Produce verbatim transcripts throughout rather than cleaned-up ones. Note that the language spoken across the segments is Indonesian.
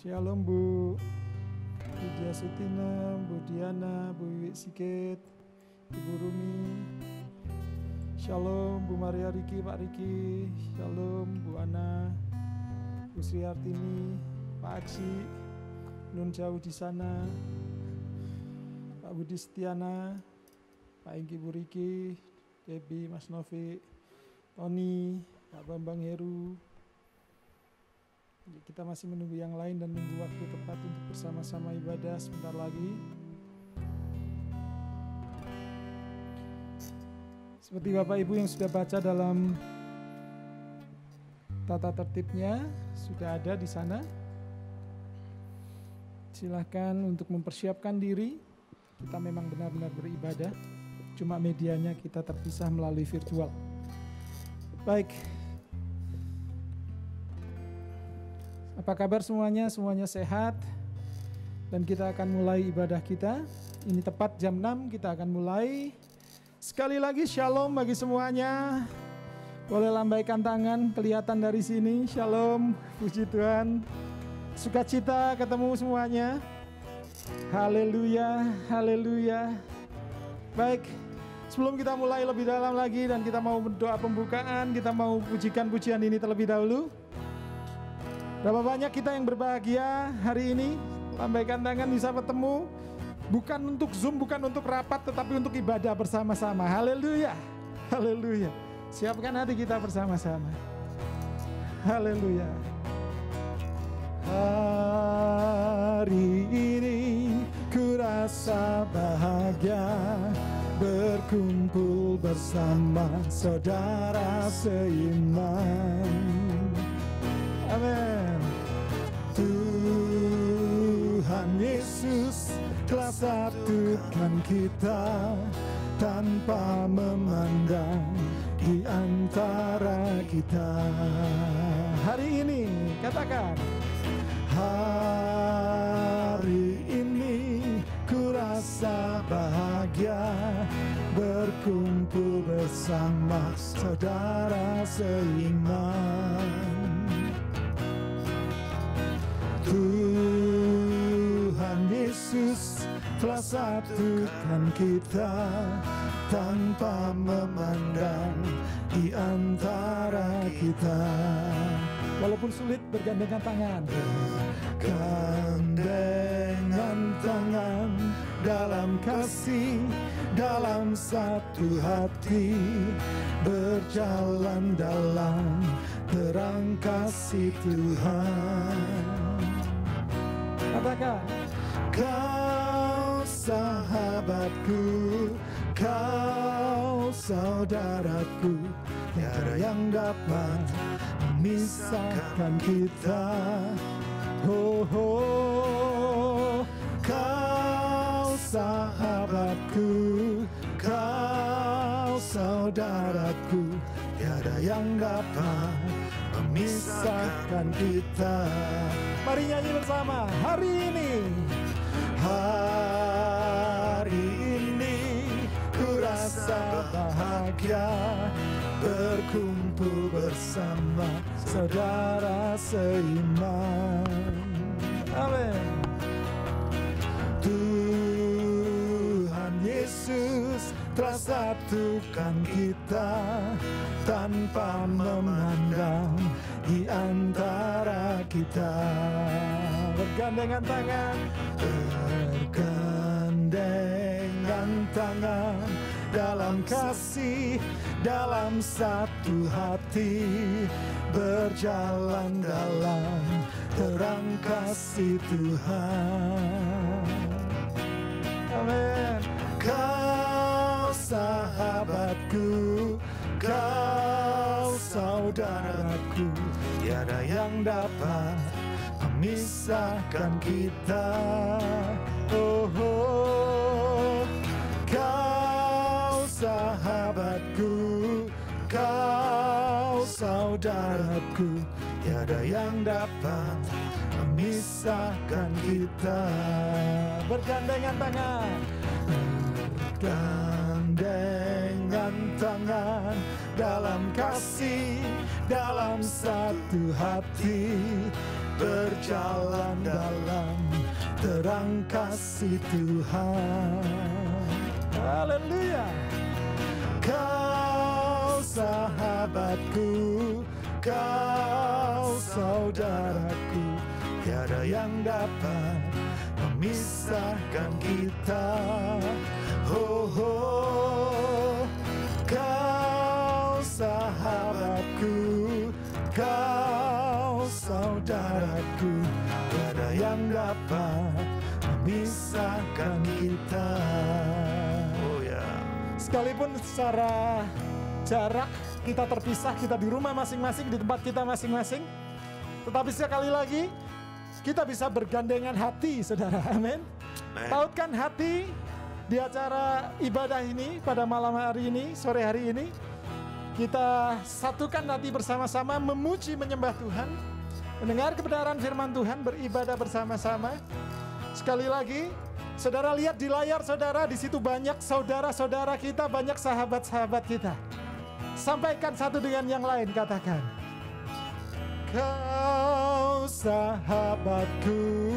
Shalom Bu Widya Sutina, Bu Diana, Bu Wiwi Sikit, Ibu Rumi. Shalom Bu Maria Riki, Pak Riki. Shalom Bu Ana, Bu Sri Artini, Pak Aji, Nun jauh di sana, Pak Budi Setiana, Pak Engki, Bu Riki, Debbie, Mas Novi, Tony, Pak Bambang Heru. Kita masih menunggu yang lain dan menunggu waktu tepat untuk bersama-sama ibadah sebentar lagi. Seperti Bapak Ibu yang sudah baca dalam tata tertibnya, sudah ada di sana. Silahkan untuk mempersiapkan diri. Kita memang benar-benar beribadah, cuma medianya kita terpisah melalui virtual. Baik. Apa kabar semuanya? Semuanya sehat? Dan kita akan mulai ibadah kita. Ini tepat jam enam kita akan mulai. Sekali lagi shalom bagi semuanya. Boleh lambaikan tangan, kelihatan dari sini. Shalom, puji Tuhan. Sukacita ketemu semuanya. Haleluya, haleluya. Baik, sebelum kita mulai lebih dalam lagi dan kita mau berdoa pembukaan, kita mau pujikan pujian ini terlebih dahulu. Berapa banyak kita yang berbahagia hari ini? Lambaikan tangan, bisa bertemu. Bukan untuk Zoom, bukan untuk rapat, tetapi untuk ibadah bersama-sama. Haleluya, haleluya. Siapkan hati kita bersama-sama. Haleluya. Hari ini ku rasa bahagia berkumpul bersama saudara seiman. Amin. Tuhan Yesus telah satukan kita tanpa memandang di antara kita. Hari ini katakan, hari ini ku rasa bahagia berkumpul bersama saudara seiman. Tuhan Yesus telah satukan kita tanpa memandang di antara kita. Walaupun sulit bergandengan tangan, gandengan tangan dalam kasih, dalam satu hati, berjalan dalam terang kasih Tuhan. Katakan, kau sahabatku, kau saudaraku, tiada yang dapat memisahkan kita. Oh, oh, kau sahabatku, kau saudaraku, tiada yang dapat memisahkan kita. Mari nyanyi bersama. Hari ini, hari ini ku rasa bahagia berkumpul bersama saudara seiman. Amin. Tuhan Yesus telah satukan kita tanpa memandang di antara kita. Bergandengan tangan, bergandengan tangan dalam kasih, dalam satu hati, berjalan dalam terang kasih Tuhan. Amin. Kau sahabatku, kau saudaraku, tiada yang dapat memisahkan kita. Oh, oh, kau sahabatku, kau saudaraku, tiada yang dapat memisahkan kita. Bergandengan tangan, bergandengan tangan dalam kasih, dalam satu hati, berjalan dalam terang kasih Tuhan. Haleluya. Kau sahabatku, kau saudaraku, tiada yang dapat memisahkan kita. Oh, oh. Kau sahabatku, kau saudaraku, tiada yang dapat memisahkan kita. Oh ya. Sekalipun secara jarak kita terpisah, kita di rumah masing-masing, di tempat kita masing-masing, tetapi sekali lagi kita bisa bergandengan hati, saudara. Amin. Pautkan hati di acara ibadah ini pada malam hari ini, sore hari ini. Kita satukan hati bersama-sama, memuji, menyembah Tuhan, mendengar kebenaran firman Tuhan, beribadah bersama-sama. Sekali lagi, saudara lihat di layar saudara, di situ banyak saudara-saudara kita, banyak sahabat-sahabat kita. Sampaikan satu dengan yang lain, katakan. Kau sahabatku,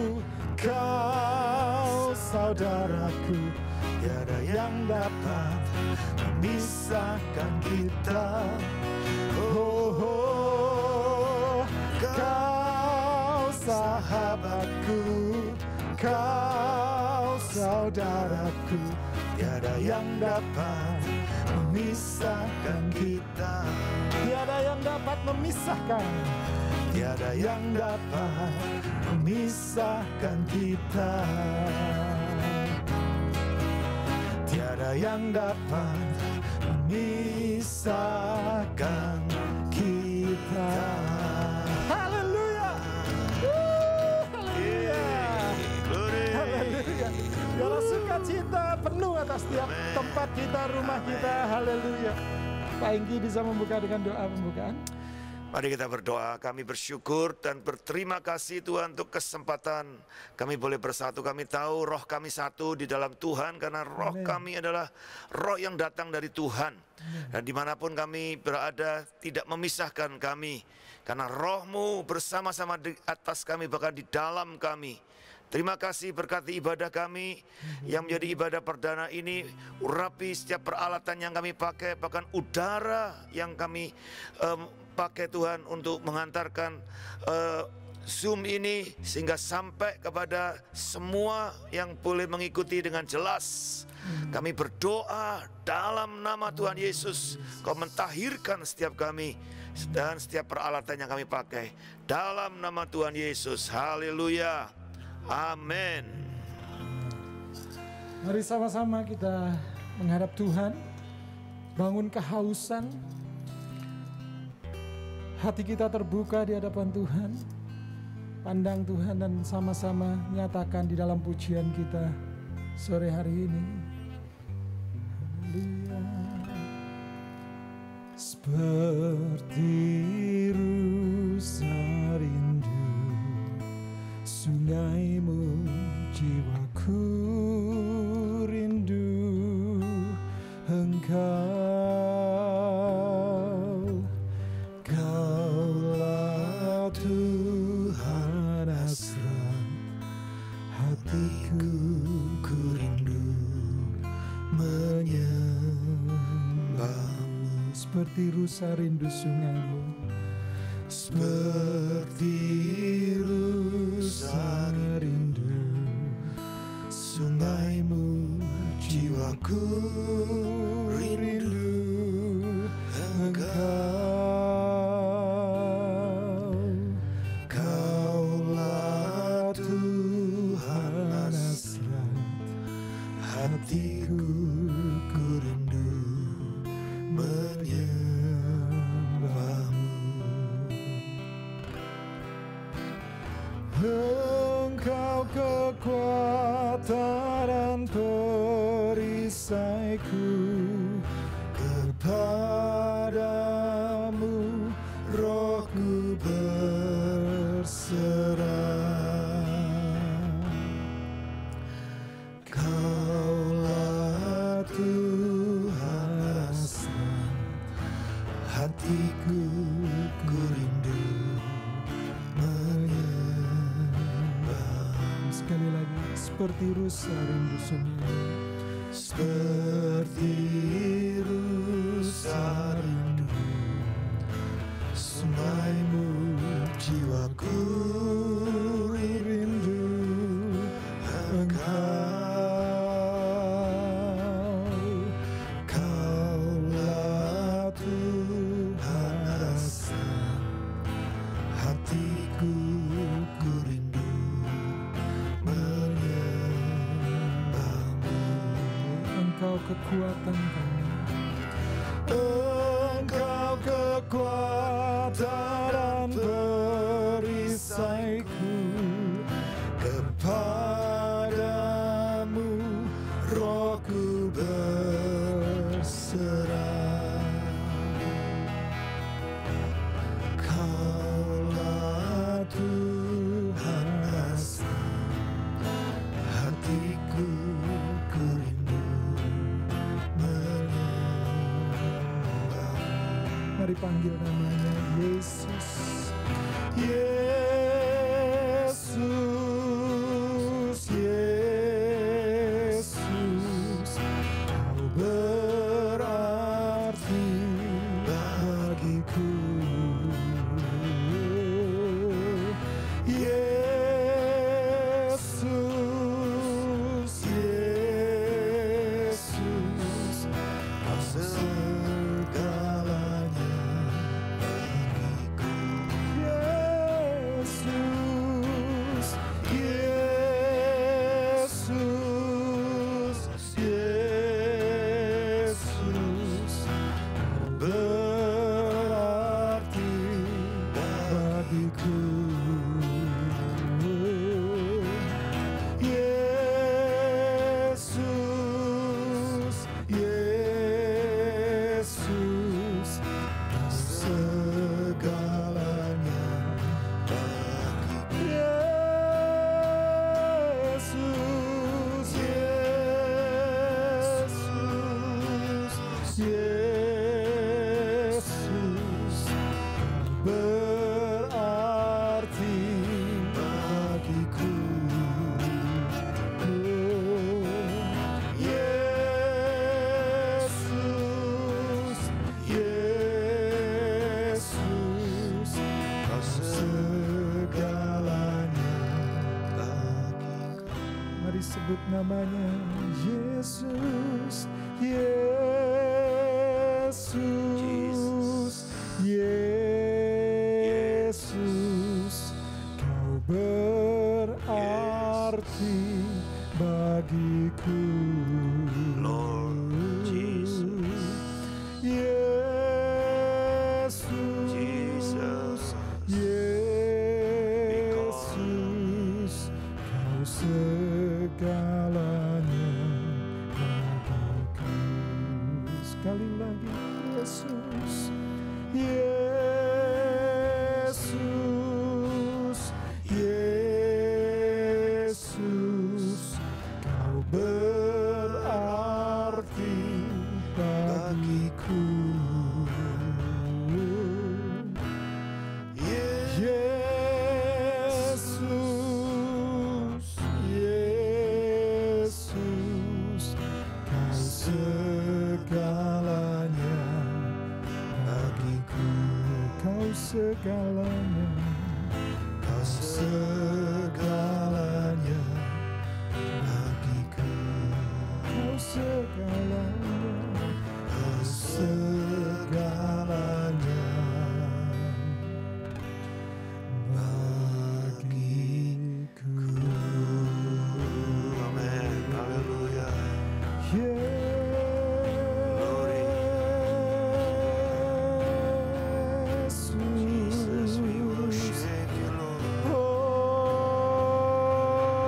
kau saudaraku, tiada yang dapat memisahkan kita. Oh, oh. Kau sahabatku, kau saudaraku, tiada yang dapat memisahkan kita. Tiada yang dapat memisahkan, tiada yang dapat memisahkan kita. Tiada yang dapat memisahkan kita. Haleluya. Haleluya. Haleluya. Segala sukacita penuh atas setiap tempat kita, rumah kita. Haleluya. Pak Engki bisa membuka dengan doa pembukaan. Mari kita berdoa. Kami bersyukur dan berterima kasih Tuhan untuk kesempatan kami boleh bersatu. Kami tahu roh kami satu di dalam Tuhan, karena roh Amen. Kami adalah roh yang datang dari Tuhan. Amen. Dan dimanapun kami berada tidak memisahkan kami, karena roh-Mu bersama-sama di atas kami, bahkan di dalam kami. Terima kasih berkati ibadah kami yang menjadi ibadah perdana ini. Urapi setiap peralatan yang kami pakai, bahkan udara yang kami um, pakai Tuhan untuk mengantarkan uh, Zoom ini, sehingga sampai kepada semua yang boleh mengikuti dengan jelas. Kami berdoa dalam nama Tuhan Yesus, Kau mentahirkan setiap kami dan setiap peralatan yang kami pakai. Dalam nama Tuhan Yesus, haleluya, amin. Mari sama-sama kita menghadap Tuhan, bangun kehausan, hati kita terbuka di hadapan Tuhan, pandang Tuhan dan sama-sama nyatakan di dalam pujian kita sore hari ini. Haleluya. Seperti rusa rindu sungaimu, jiwaku rindu Engkau. Kaulah Tuhan asrat hatiku, ku rindu menyembahmu. Seperti rusa rindu sungaimu, seperti rusa rindu sungaimu, jiwaku rindu Engkau. Kaulah Tuhan asrat hatiku, ku rindu menyembahmu. Engkau kekuatan dan perisaiku, kepadamu rohku berserah. Kaulah Tuhan asrat hatiku, ku rindu menyembahmu. seperti rusa rindu sungai, seperti rusa rindu sungaimu, jiwaku rindu Engkau. Kaulah Tuhan rasa hatiku, ku rindu menyembahmu. Engkau kekuatan kami, Engkau kekuatan dan perisaiku, kepadamu rohku berserah. Kaulah Tuhan rasa hatiku, ku rindu menyembahmu. mari panggil namanya Yesus. Yesus, Yesus, Kau berarti bagiku. Yesus, Yesus, Kau segalanya bagiku. Yesus, Yesus, Yesus, Kau berarti bagiku. Yesus, Yesus, Kau segalanya bagiku. Yesus, Yesus, Yesus, Kau berarti bagiku. Yesus, Yesus, Kau segalanya bagiku. Mari sebut namanya Yesus, Yesus, Yesus, Kau berarti bagiku. Lord Jesus. Yesus, Jesus. Yesus, Kau segalanya bagiku. Sekali lagi, Yesus, Yesus, Yesus, Kau berarti bagiku. Yesus, Yesus, Kau segalanya bagiku. Kau segalanya, Kau segalanya bagiku. Kau segalanya, Kau segalanya bagiku. Amin. Haleluya. Jesus, we worship you, Lord. Oh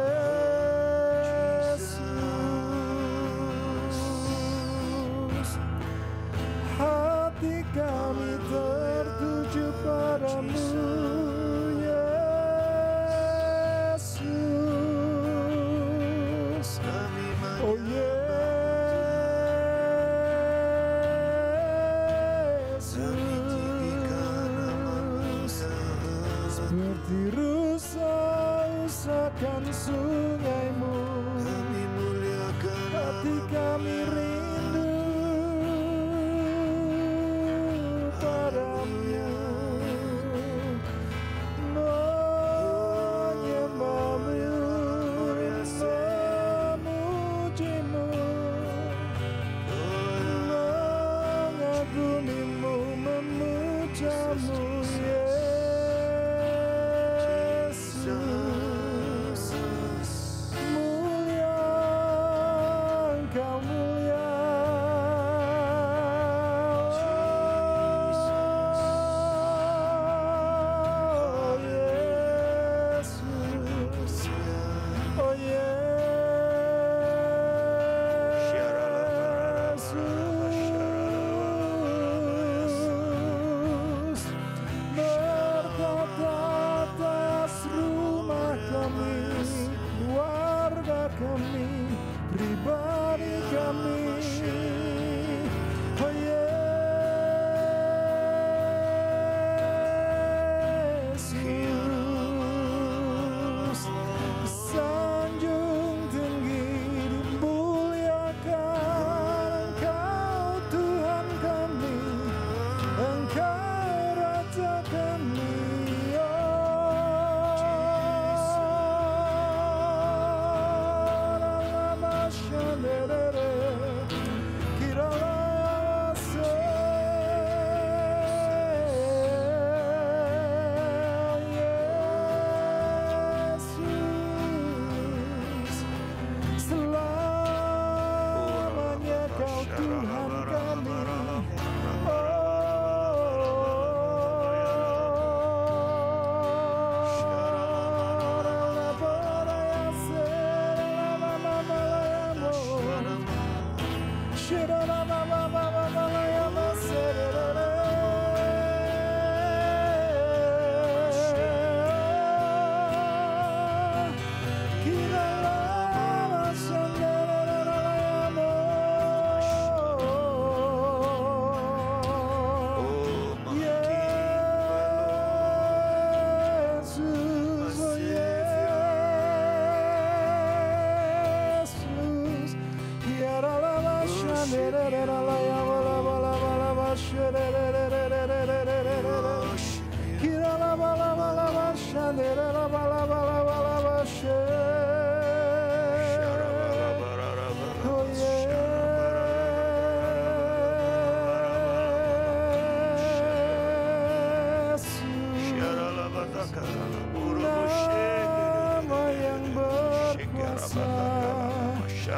Yesus, hati kami tertuju padamu, Yesus. Kami Oh Yesus, seperti rusa usahakan sungaimu,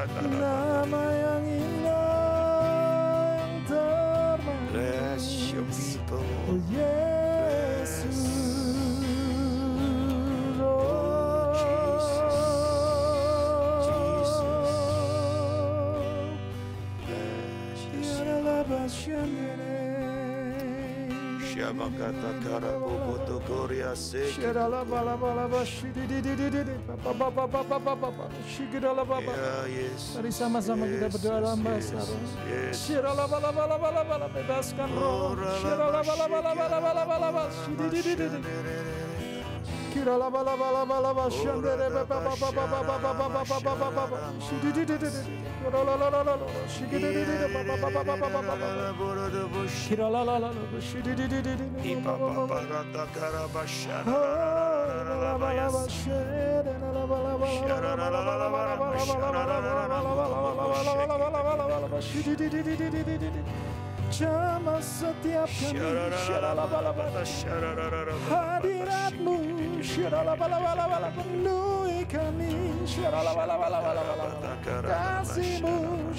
nama yang indah yang termanis. Bless your people. Oh Yesus. Oh Jesus. Jesus. Bless your Shabakata Karaboto Korea Sek. Shirala bala bala bashi di di di di di di papa papa papa papa shigala baba. Yes. Mari sama-sama kita berdoa dalam bahasa roh. Shirala bala bala bala bala bebaskan roh. Shirala bala bala bala bala bala bashi di di di di di. Kirala bala bala bala bashi andere papa papa papa papa papa papa papa shi di di di di di. La la la la la shi di di di di papa papa papa papa papa. Kirala la la la shi di di di di di. Papa Parata Karabasha. Jamah setiap kami hadiratmu penuhi kami kasihmu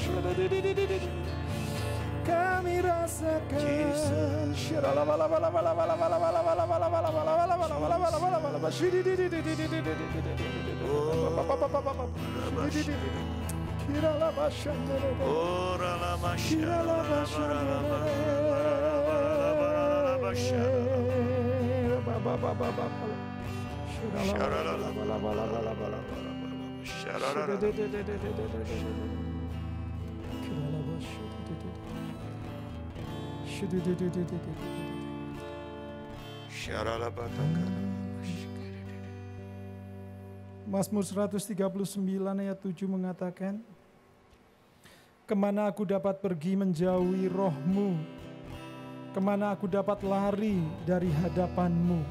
kami rasakan Kirala bashandere Ora la Kirala bashandere Baba baba baba Shirala bala bala bala bala Mazmur seratus tiga puluh sembilan ayat tujuh mengatakan, kemana aku dapat pergi menjauhi roh-Mu? Kemana aku dapat lari dari hadapan-Mu?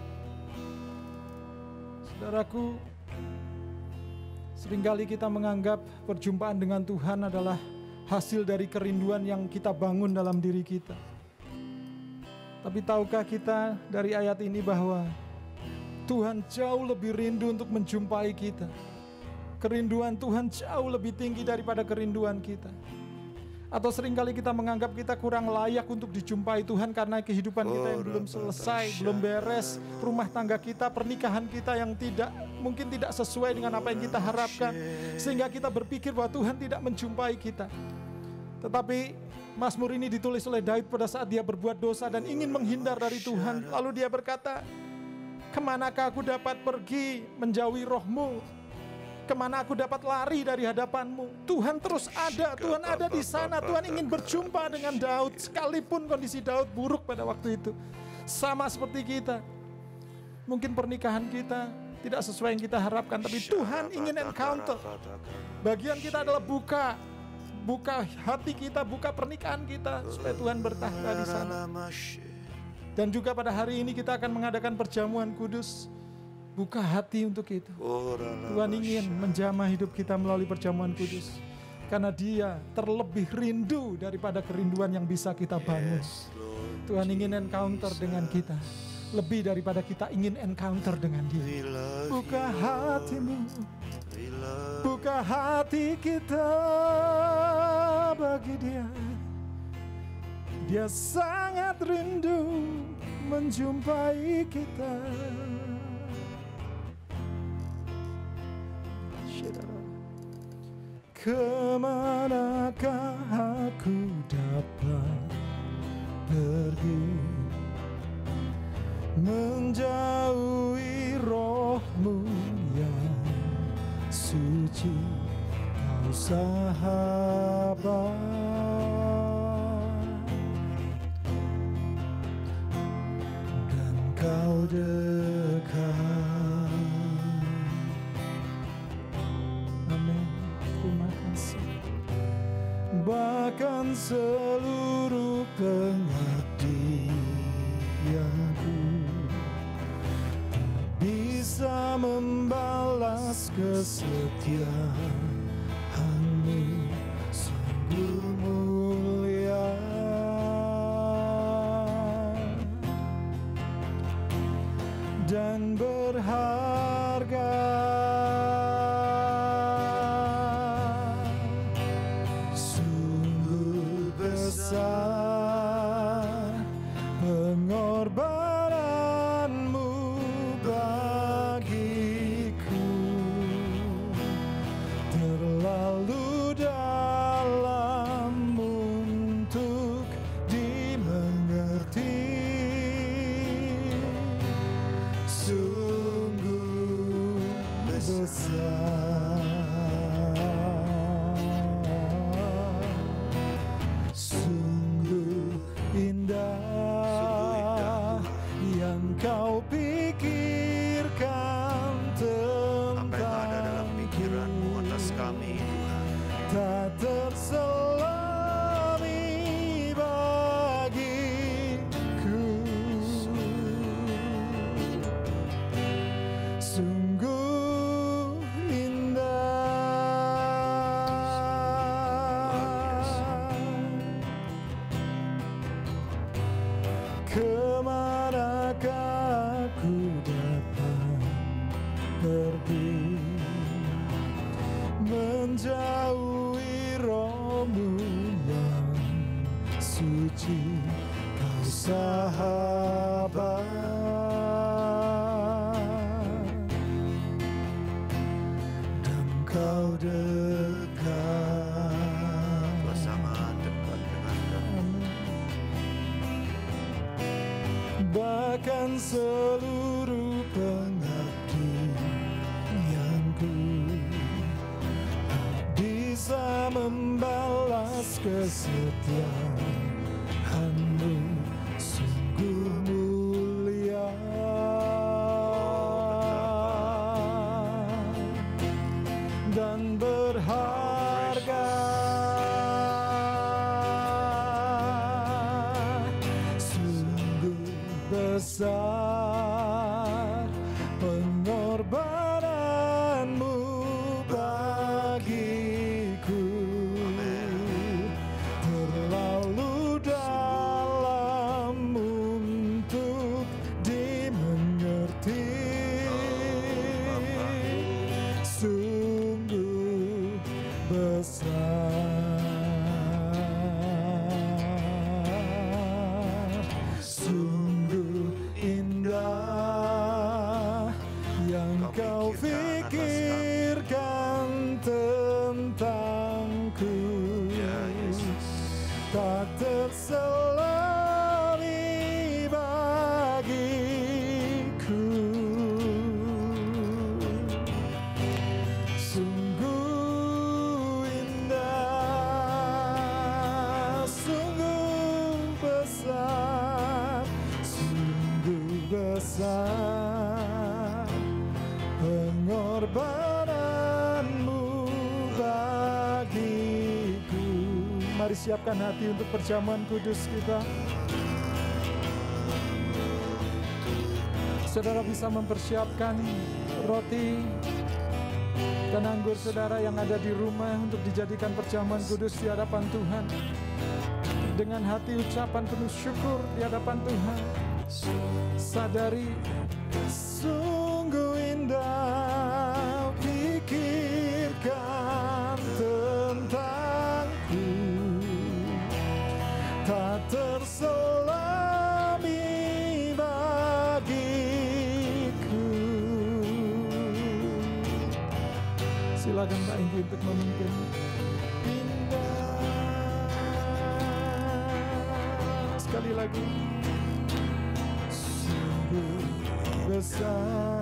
Saudaraku, seringkali kita menganggap perjumpaan dengan Tuhan adalah hasil dari kerinduan yang kita bangun dalam diri kita. Tapi tahukah kita dari ayat ini bahwa Tuhan jauh lebih rindu untuk menjumpai kita. Kerinduan Tuhan jauh lebih tinggi daripada kerinduan kita. Atau seringkali kita menganggap kita kurang layak untuk dijumpai Tuhan karena kehidupan kita yang belum selesai, belum beres, rumah tangga kita, pernikahan kita yang tidak mungkin tidak sesuai dengan apa yang kita harapkan, sehingga kita berpikir bahwa Tuhan tidak menjumpai kita. Tetapi Mazmur ini ditulis oleh Daud pada saat dia berbuat dosa dan ingin menghindar dari Tuhan. Lalu dia berkata, kemanakah aku dapat pergi menjauhi roh-Mu? Kemana aku dapat lari dari hadapan-Mu? Tuhan terus ada, Tuhan ada di sana. Tuhan ingin berjumpa dengan Daud, sekalipun kondisi Daud buruk pada waktu itu. Sama seperti kita. Mungkin pernikahan kita tidak sesuai yang kita harapkan, tapi Tuhan ingin encounter. Bagian kita adalah buka, buka hati kita, buka pernikahan kita, supaya Tuhan bertahta di sana. Dan juga pada hari ini kita akan mengadakan perjamuan kudus. Buka hati untuk itu. Tuhan ingin menjamah hidup kita melalui perjamuan kudus. Karena Dia terlebih rindu daripada kerinduan yang bisa kita bangun. Tuhan ingin encounter dengan kita. Lebih daripada kita ingin encounter dengan Dia. Buka hatimu. Buka hati kita bagi Dia. Dia sangat rindu menjumpai kita. Kemanakah aku dapat pergi menjauhi roh-Mu yang suci, Kau sahabat, dan Kau dekat. Bahkan seluruh pengabdianku bisa membalas kesetiaan-Mu, sungguh mulia dan berharga. besar. Sungguh indah yang kau pikirkan tentang Apa yang ada dalam pikiran-Mu atas kami, Tuhan. tak terselami bagiku. Sungguh indah. Kemanakah aku dapat pergi menjauhi roh-Mu yang suci, Kau sahabat dan Kau dekat. Kau sangat dekat dengan kami. Bahkan seluruh pengabdianku bisa membalas kesetiaan-Mu, sungguh mulia dan berharga. Sungguh besar pengorbanan-Mu bagiku, terlalu dalam untuk dimengerti. Sungguh besar, sungguh indah yang Kau pikirkan tentangku, Ya Yesus. tak terselami bagiku. Sungguh indah, sungguh besar, sungguh besar pengorbanan-Mu bagiku. Mari siapkan hati untuk perjamuan kudus kita. Saudara bisa mempersiapkan roti dan anggur saudara yang ada di rumah untuk dijadikan perjamuan kudus di hadapan Tuhan. Dengan hati ucapan penuh syukur di hadapan Tuhan. Sadari sungguh indah pikirkan tentangku, tak terselami bagiku. Silakan Pak Inggi untuk memimpin. Indah. Sekali lagi. Sungguh besar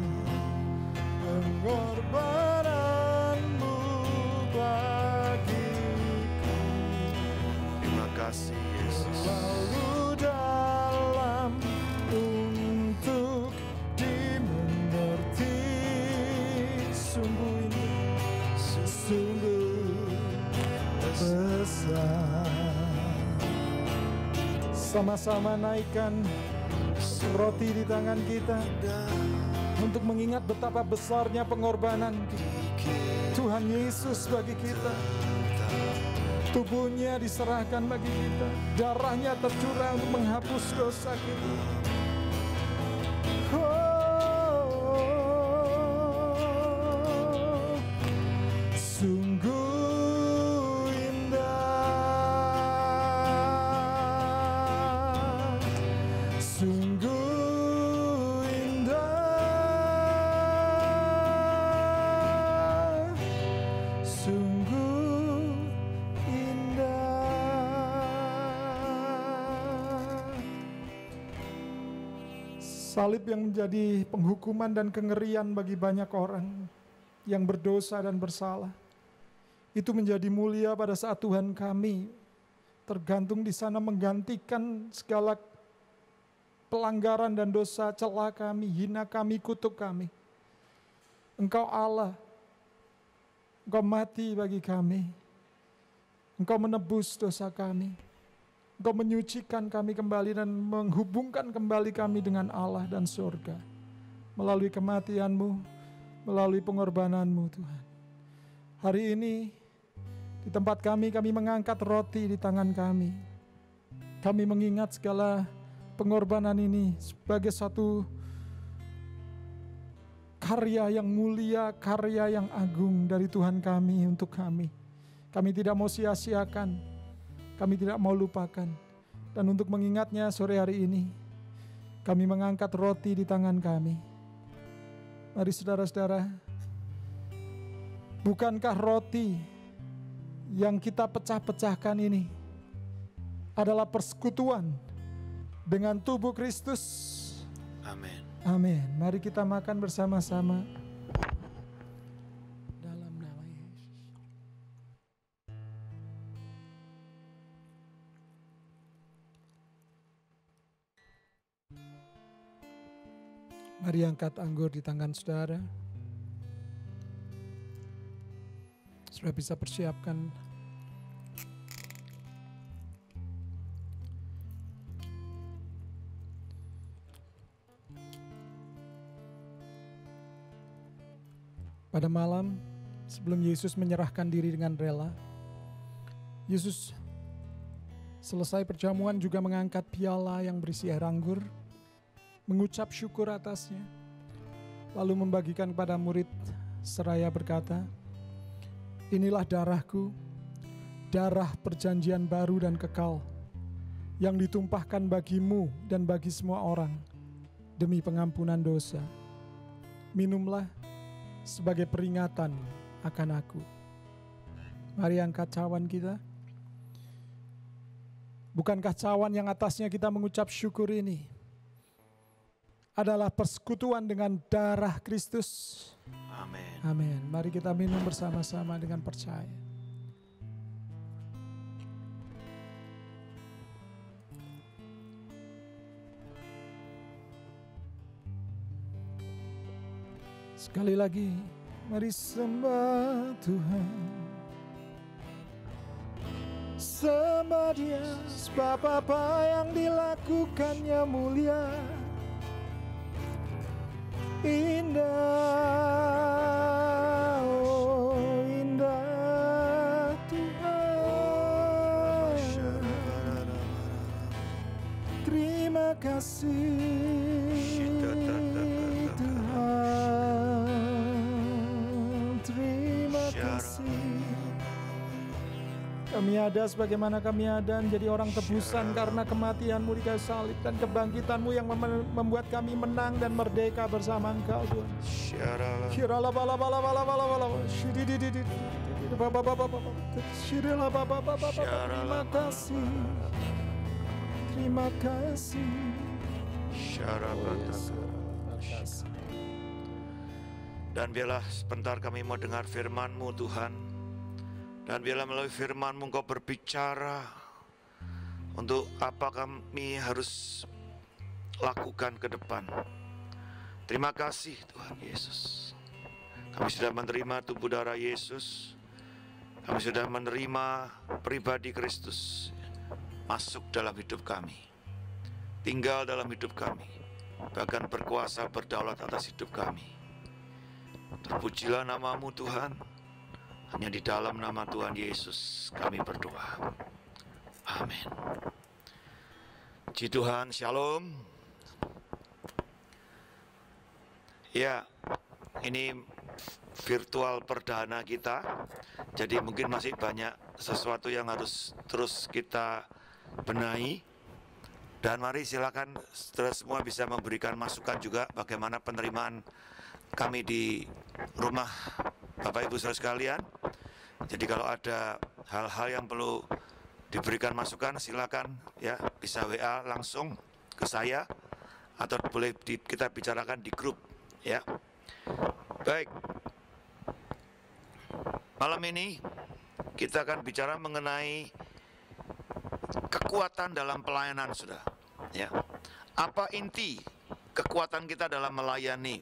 pengorbanan-Mu bagiku. Terima kasih Yesus. Terlalu dalam untuk dimengerti. Sungguh ini, sungguh besar. Sama-sama naikkan roti di tangan kita untuk mengingat betapa besarnya pengorbanan Tuhan Yesus bagi kita. Tubuhnya diserahkan bagi kita, darahnya tercurah untuk menghapus dosa kita. Oh, sungguh indah, sungguh indah, sungguh indah. Salib yang menjadi penghukuman dan kengerian bagi banyak orang yang berdosa dan bersalah. Itu menjadi mulia pada saat Tuhan kami tergantung di sana menggantikan segala pelanggaran dan dosa, celah kami, hina kami, kutuk kami. Engkau Allah, Engkau mati bagi kami. Engkau menebus dosa kami. Engkau menyucikan kami kembali dan menghubungkan kembali kami dengan Allah dan surga. Melalui kematian-Mu, melalui pengorbanan-Mu Tuhan. Hari ini di tempat kami, kami mengangkat roti di tangan kami. Kami mengingat segala pengorbanan ini sebagai satu karya yang mulia, karya yang agung dari Tuhan kami untuk kami. Kami tidak mau sia-siakan, kami tidak mau lupakan. Dan untuk mengingatnya sore hari ini, kami mengangkat roti di tangan kami. Mari saudara-saudara, bukankah roti yang kita pecah-pecahkan ini adalah persekutuan dengan tubuh Kristus? Amin. Amin. Mari kita makan bersama-sama dalam nama Yesus. Mari angkat anggur di tangan saudara. Sudah bisa persiapkan pada malam sebelum Yesus menyerahkan diri dengan rela. Yesus selesai perjamuan juga mengangkat piala yang berisi air anggur, mengucap syukur atasnya, lalu membagikan kepada murid seraya berkata, "Inilah darahku, darah perjanjian baru dan kekal, yang ditumpahkan bagimu dan bagi semua orang, demi pengampunan dosa. Minumlah sebagai peringatan akan aku." Mari angkat cawan kita. Bukankah cawan yang atasnya kita mengucap syukur ini adalah persekutuan dengan darah Kristus? Amin. Amin. Mari kita minum bersama-sama dengan percaya. Sekali lagi, mari sembah Tuhan. Sembah Dia, sebab apa yang dilakukannya mulia, indah, oh indah Tuhan. Terima kasih Tuhan, terima kasih. Kami ada sebagaimana kami ada, menjadi orang tebusan karena kematian-Mu di kayu salib dan kebangkitan-Mu yang mem- membuat kami menang dan merdeka bersama Engkau Tuhan. Terima kasih, terima kasih. Dan biarlah sebentar kami mau dengar firman-Mu Tuhan. Dan biarlah melalui firman-Mu Engkau berbicara untuk apa kami harus lakukan ke depan. Terima kasih Tuhan Yesus. Kami sudah menerima tubuh darah Yesus. Kami sudah menerima pribadi Kristus masuk dalam hidup kami, tinggal dalam hidup kami, bahkan berkuasa berdaulat atas hidup kami. Terpujilah nama-Mu Tuhan. Hanya di dalam nama Tuhan Yesus kami berdoa. Amin. Puji Tuhan, shalom. Ya, ini virtual perdana kita. Jadi mungkin masih banyak sesuatu yang harus terus kita benahi. Dan mari silakan saudara semua bisa memberikan masukan juga bagaimana penerimaan kami di rumah Bapak Ibu Saudara sekalian. Jadi kalau ada hal-hal yang perlu diberikan masukan, silakan ya, bisa W A langsung ke saya atau boleh di, kita bicarakan di grup, ya. Baik. Malam ini kita akan bicara mengenai kekuatan dalam pelayanan, Saudara. Ya. Apa inti kekuatan kita dalam melayani?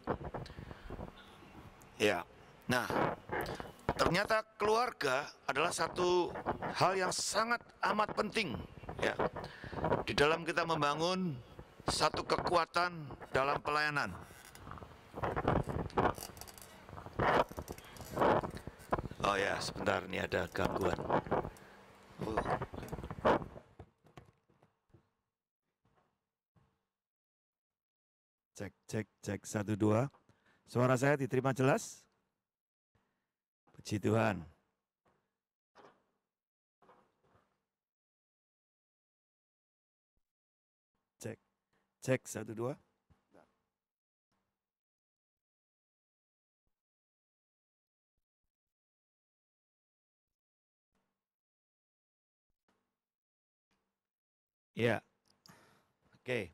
Ya. Nah, ternyata keluarga adalah satu hal yang sangat amat penting, ya, di dalam kita membangun satu kekuatan dalam pelayanan. Oh ya, sebentar, ini ada gangguan. Oh. Cek, cek, cek, satu, dua. Suara saya diterima jelas? Puji Tuhan. Cek, cek, satu, dua. Ya, oke.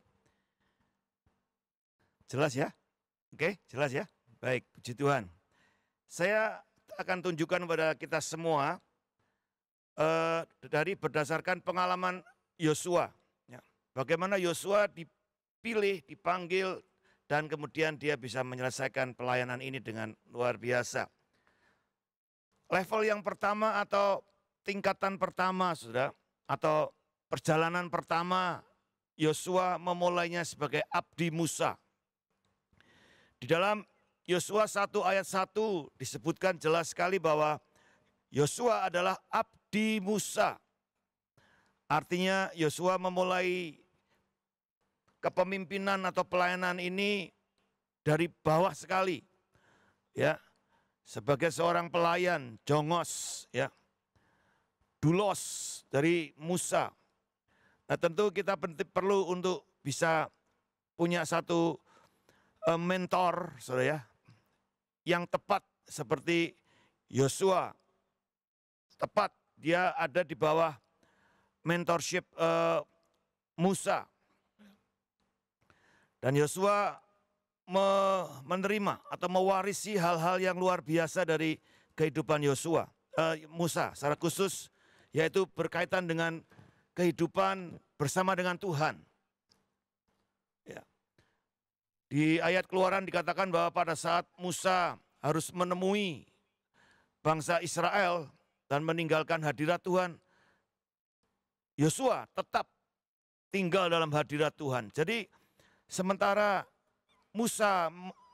Jelas ya? Oke, jelas ya? Baik, puji Tuhan. Saya akan tunjukkan kepada kita semua eh, dari berdasarkan pengalaman Yosua. Ya. Bagaimana Yosua dipilih, dipanggil, dan kemudian dia bisa menyelesaikan pelayanan ini dengan luar biasa. Level yang pertama atau tingkatan pertama, Saudara, atau perjalanan pertama, Yosua memulainya sebagai abdi Musa. Di dalam Yosua satu ayat satu disebutkan jelas sekali bahwa Yosua adalah abdi Musa. Artinya Yosua memulai kepemimpinan atau pelayanan ini dari bawah sekali. Ya, sebagai seorang pelayan, jongos, ya, dulos dari Musa. Nah, tentu kita perlu untuk bisa punya satu uh, mentor, saudara, ya, yang tepat seperti Yosua. Tepat, dia ada di bawah mentorship uh, Musa. Dan Yosua me menerima atau mewarisi hal-hal yang luar biasa dari kehidupan Yosua, uh, Musa, secara khusus, yaitu berkaitan dengan kehidupan bersama dengan Tuhan. Ya. Di ayat Keluaran dikatakan bahwa pada saat Musa harus menemui bangsa Israel dan meninggalkan hadirat Tuhan, Yosua tetap tinggal dalam hadirat Tuhan. Jadi sementara Musa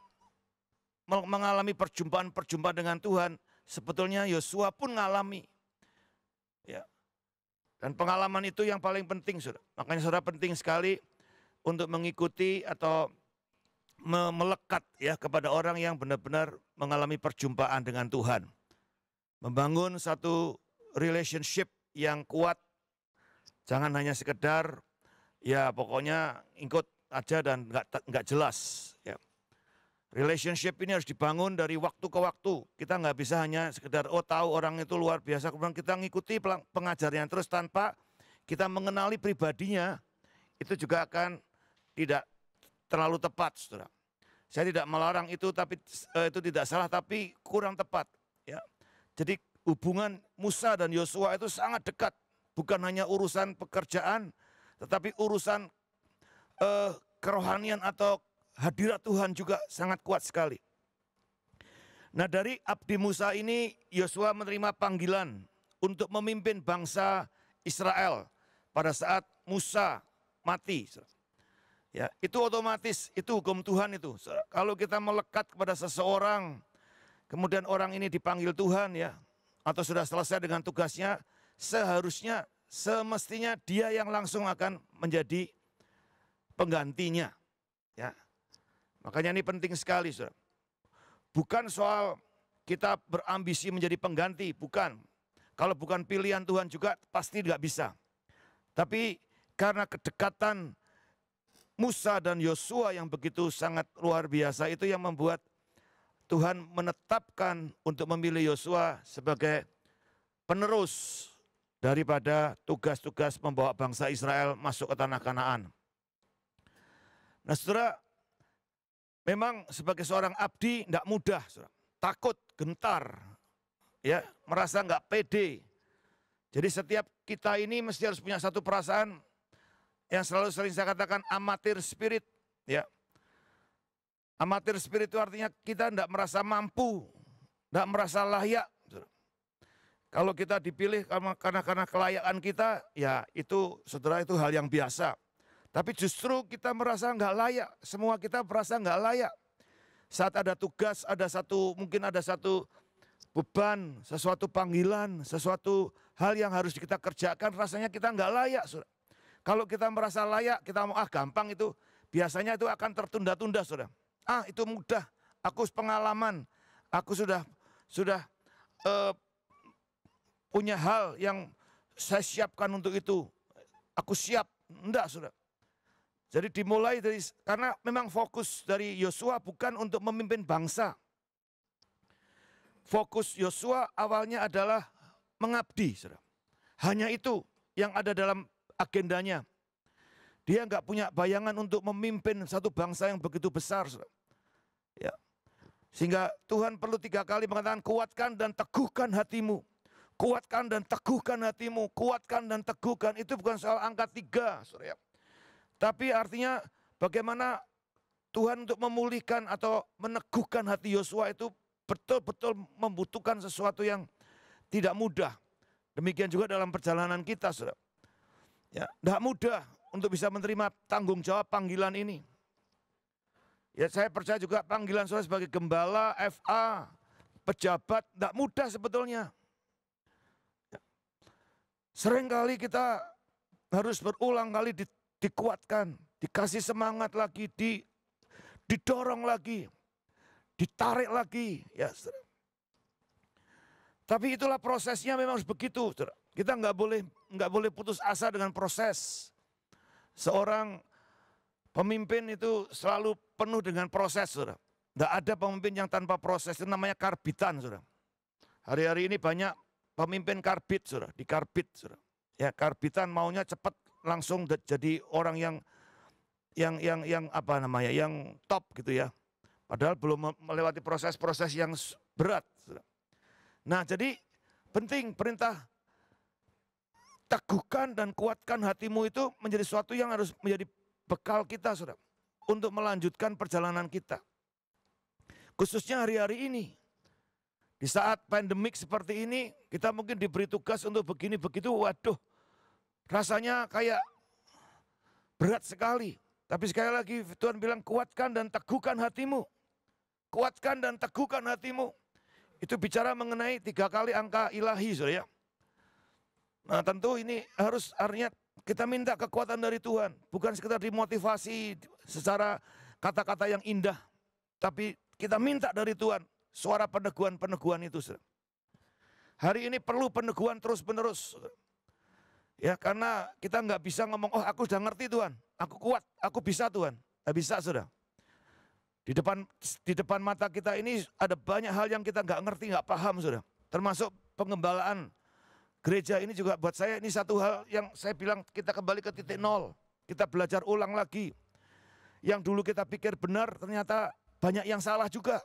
mengalami perjumpaan-perjumpaan dengan Tuhan, sebetulnya Yosua pun mengalami. Ya. Dan pengalaman itu yang paling penting, saudara. Makanya saudara penting sekali untuk mengikuti atau melekat ya kepada orang yang benar-benar mengalami perjumpaan dengan Tuhan. Membangun satu relationship yang kuat, jangan hanya sekedar ya pokoknya ikut aja dan nggak nggak jelas. Ya. Relationship ini harus dibangun dari waktu ke waktu. Kita nggak bisa hanya sekedar oh tahu orang itu luar biasa, kemudian kita ngikuti pengajarannya terus tanpa kita mengenali pribadinya, itu juga akan tidak terlalu tepat, saudara. Saya tidak melarang itu, tapi eh, itu tidak salah, tapi kurang tepat. Ya. Jadi hubungan Musa dan Yosua itu sangat dekat, bukan hanya urusan pekerjaan, tetapi urusan eh, kerohanian atau hadirat Tuhan juga sangat kuat sekali. Nah, dari abdi Musa ini Yosua menerima panggilan untuk memimpin bangsa Israel pada saat Musa mati. Ya, itu otomatis, itu hukum Tuhan itu. Kalau kita melekat kepada seseorang, kemudian orang ini dipanggil Tuhan ya, atau sudah selesai dengan tugasnya, seharusnya, semestinya dia yang langsung akan menjadi penggantinya. Ya. Makanya ini penting sekali, saudara. Bukan soal kita berambisi menjadi pengganti, bukan. Kalau bukan pilihan Tuhan juga pasti tidak bisa. Tapi karena kedekatan Musa dan Yosua yang begitu sangat luar biasa, itu yang membuat Tuhan menetapkan untuk memilih Yosua sebagai penerus daripada tugas-tugas membawa bangsa Israel masuk ke tanah Kanaan. Nah saudara, memang sebagai seorang abdi tidak mudah, saudara. Takut, gentar, ya, merasa nggak pede. Jadi setiap kita ini mesti harus punya satu perasaan yang selalu sering saya katakan amatir spirit, ya. Amatir spirit itu artinya kita tidak merasa mampu, tidak merasa layak. Kalau kita dipilih karena karena kelayakan kita, ya itu saudara itu hal yang biasa. Tapi justru kita merasa nggak layak, semua kita merasa nggak layak. Saat ada tugas, ada satu mungkin ada satu beban, sesuatu panggilan, sesuatu hal yang harus kita kerjakan, rasanya kita nggak layak. Saudara. Kalau kita merasa layak, kita mau ah gampang itu, biasanya itu akan tertunda-tunda, saudara. Ah itu mudah, aku pengalaman, aku sudah sudah uh, punya hal yang saya siapkan untuk itu. Aku siap, enggak saudara. Jadi dimulai dari, karena memang fokus dari Yosua bukan untuk memimpin bangsa. Fokus Yosua awalnya adalah mengabdi, saudara. Hanya itu yang ada dalam agendanya. Dia enggak punya bayangan untuk memimpin satu bangsa yang begitu besar, saudara. Ya. Sehingga Tuhan perlu tiga kali mengatakan kuatkan dan teguhkan hatimu. Kuatkan dan teguhkan hatimu, kuatkan dan teguhkan. Itu bukan soal angka tiga, saudara. Tapi artinya bagaimana Tuhan untuk memulihkan atau meneguhkan hati Yosua itu betul-betul membutuhkan sesuatu yang tidak mudah. Demikian juga dalam perjalanan kita, saudara. Ya, tidak mudah untuk bisa menerima tanggung jawab panggilan ini. Ya, saya percaya juga panggilan saudara sebagai gembala, F A, pejabat, tidak mudah sebetulnya. Seringkali kita harus berulang kali di, dikuatkan, dikasih semangat lagi, di, didorong lagi, ditarik lagi. Ya, tapi itulah prosesnya memang harus begitu. Saudara. Kita nggak boleh nggak boleh putus asa dengan proses. Seorang pemimpin itu selalu penuh dengan proses, saudara. Nggak ada pemimpin yang tanpa proses, itu namanya karbitan, saudara. Hari-hari ini banyak pemimpin karbit, saudara, di karbit, saudara. Ya, karbitan maunya cepat langsung jadi orang yang yang yang yang apa namanya, yang top gitu ya. Padahal belum melewati proses-proses yang berat, saudara. Nah, jadi penting perintah teguhkan dan kuatkan hatimu itu menjadi sesuatu yang harus menjadi bekal kita, saudara, untuk melanjutkan perjalanan kita. Khususnya hari-hari ini. Di saat pandemik seperti ini, kita mungkin diberi tugas untuk begini begitu, waduh, rasanya kayak berat sekali. Tapi sekali lagi Tuhan bilang kuatkan dan teguhkan hatimu. Kuatkan dan teguhkan hatimu. Itu bicara mengenai tiga kali angka ilahi, saudara ya. Nah tentu ini harus artinya kita minta kekuatan dari Tuhan. Bukan sekedar dimotivasi secara kata-kata yang indah. Tapi kita minta dari Tuhan. Suara peneguhan-peneguhan itu. Saudara. Hari ini perlu peneguhan terus-menerus. Ya, karena kita nggak bisa ngomong, oh aku sudah ngerti Tuhan, aku kuat, aku bisa Tuhan. Nggak bisa, saudara. Di depan di depan mata kita ini ada banyak hal yang kita nggak ngerti, nggak paham, saudara. Termasuk pengembalaan gereja ini juga buat saya ini satu hal yang saya bilang kita kembali ke titik nol. Kita belajar ulang lagi. Yang dulu kita pikir benar ternyata banyak yang salah juga.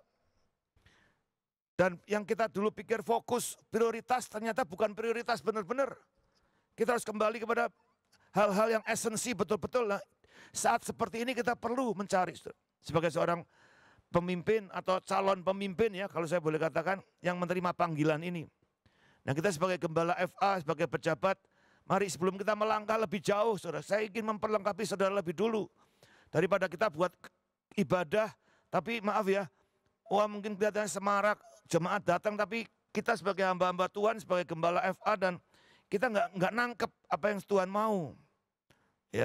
Dan yang kita dulu pikir fokus, prioritas, ternyata bukan prioritas benar-benar. Kita harus kembali kepada hal-hal yang esensi betul-betul. Nah, saat seperti ini kita perlu mencari. Sebagai seorang pemimpin atau calon pemimpin ya, kalau saya boleh katakan, yang menerima panggilan ini. Nah kita sebagai gembala F A, sebagai pejabat, mari sebelum kita melangkah lebih jauh, saudara, saya ingin memperlengkapi saudara lebih dulu. Daripada kita buat ibadah, tapi maaf ya, wah mungkin kelihatannya semarak, jemaat datang, tapi kita sebagai hamba-hamba Tuhan, sebagai gembala F A dan kita nggak nggak nangkep apa yang Tuhan mau. Ya,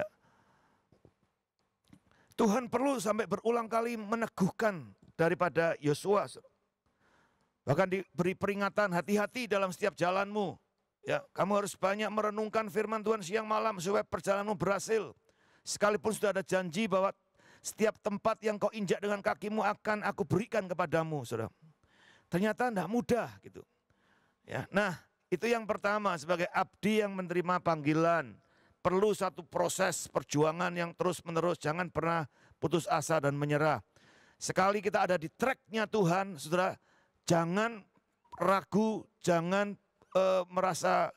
Tuhan perlu sampai berulang kali meneguhkan daripada Yosua. Bahkan diberi peringatan, hati-hati dalam setiap jalanmu. Ya, kamu harus banyak merenungkan firman Tuhan siang malam supaya perjalananmu berhasil. Sekalipun sudah ada janji bahwa setiap tempat yang kau injak dengan kakimu akan aku berikan kepadamu, saudara. Ternyata tidak mudah gitu. Ya, nah itu yang pertama sebagai abdi yang menerima panggilan. Perlu satu proses perjuangan yang terus menerus, jangan pernah putus asa dan menyerah. Sekali kita ada di tracknya Tuhan, saudara, jangan ragu, jangan uh, merasa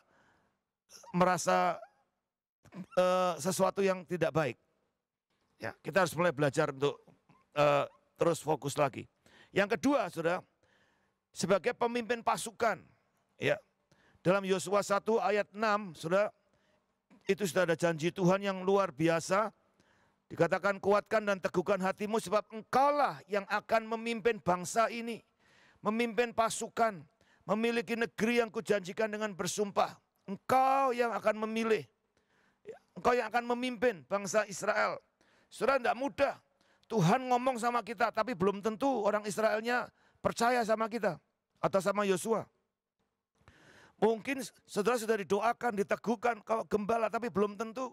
merasa uh, sesuatu yang tidak baik. Ya, kita harus mulai belajar untuk uh, terus fokus lagi. Yang kedua, saudara, sebagai pemimpin pasukan, ya, dalam Yosua satu ayat enam, saudara, itu sudah ada janji Tuhan yang luar biasa. Dikatakan kuatkan dan teguhkan hatimu sebab engkaulah yang akan memimpin bangsa ini. Memimpin pasukan, memiliki negeri yang kujanjikan dengan bersumpah. Engkau yang akan memilih. Engkau yang akan memimpin bangsa Israel. Saudara, tidak mudah. Tuhan ngomong sama kita, tapi belum tentu orang Israelnya percaya sama kita. Atau sama Yosua. Mungkin saudara sudah didoakan, diteguhkan kalau gembala, tapi belum tentu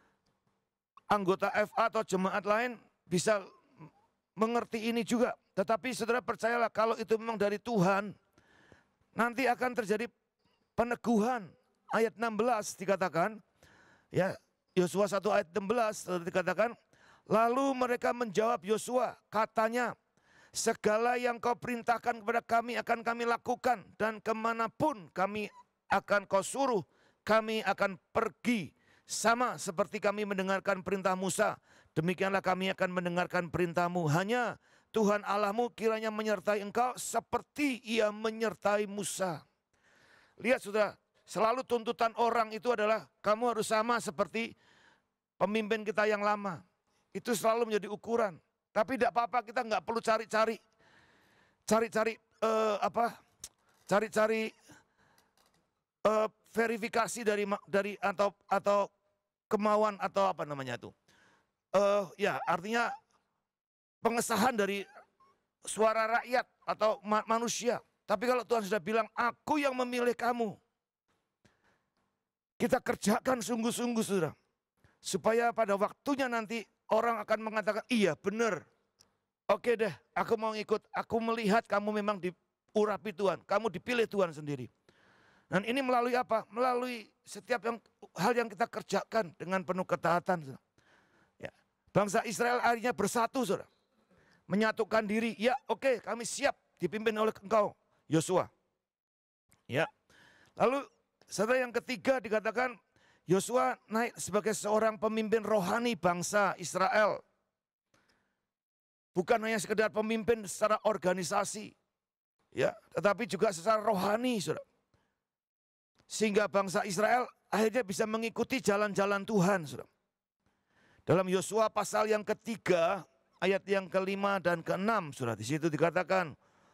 anggota F A atau jemaat lain bisa mengerti ini juga. Tetapi saudara percayalah kalau itu memang dari Tuhan, nanti akan terjadi peneguhan. Ayat enam belas dikatakan, ya, Yosua satu ayat enam belas dikatakan, lalu mereka menjawab Yosua, katanya, segala yang kau perintahkan kepada kami akan kami lakukan, dan kemanapun kami akan kau suruh, kami akan pergi. Sama seperti kami mendengarkan perintah Musa, demikianlah kami akan mendengarkan perintahmu. Hanya Tuhan Allahmu kiranya menyertai engkau seperti ia menyertai Musa. Lihat saudara, selalu tuntutan orang itu adalah kamu harus sama seperti pemimpin kita yang lama. Itu selalu menjadi ukuran. Tapi tidak apa-apa, kita nggak perlu cari-cari, cari-cari uh, apa, cari-cari uh, verifikasi dari dari atau atau kemauan atau apa namanya itu, uh, ya artinya pengesahan dari suara rakyat atau ma manusia. Tapi kalau Tuhan sudah bilang, aku yang memilih kamu, kita kerjakan sungguh-sungguh, saudara, supaya pada waktunya nanti orang akan mengatakan, iya benar, oke deh aku mau ikut, aku melihat kamu memang diurapi Tuhan, kamu dipilih Tuhan sendiri. Dan ini melalui apa? Melalui setiap yang, hal yang kita kerjakan dengan penuh ketaatan. Ya. Bangsa Israel akhirnya bersatu, saudara. Menyatukan diri, ya oke kami siap dipimpin oleh engkau, Yosua. Ya. Lalu saudara yang ketiga dikatakan, Yosua naik sebagai seorang pemimpin rohani bangsa Israel. Bukan hanya sekedar pemimpin secara organisasi, ya, tetapi juga secara rohani, saudara. Sehingga bangsa Israel akhirnya bisa mengikuti jalan-jalan Tuhan, saudara. Dalam Yosua pasal yang ketiga, ayat yang kelima dan keenam, saudara, di situ dikatakan,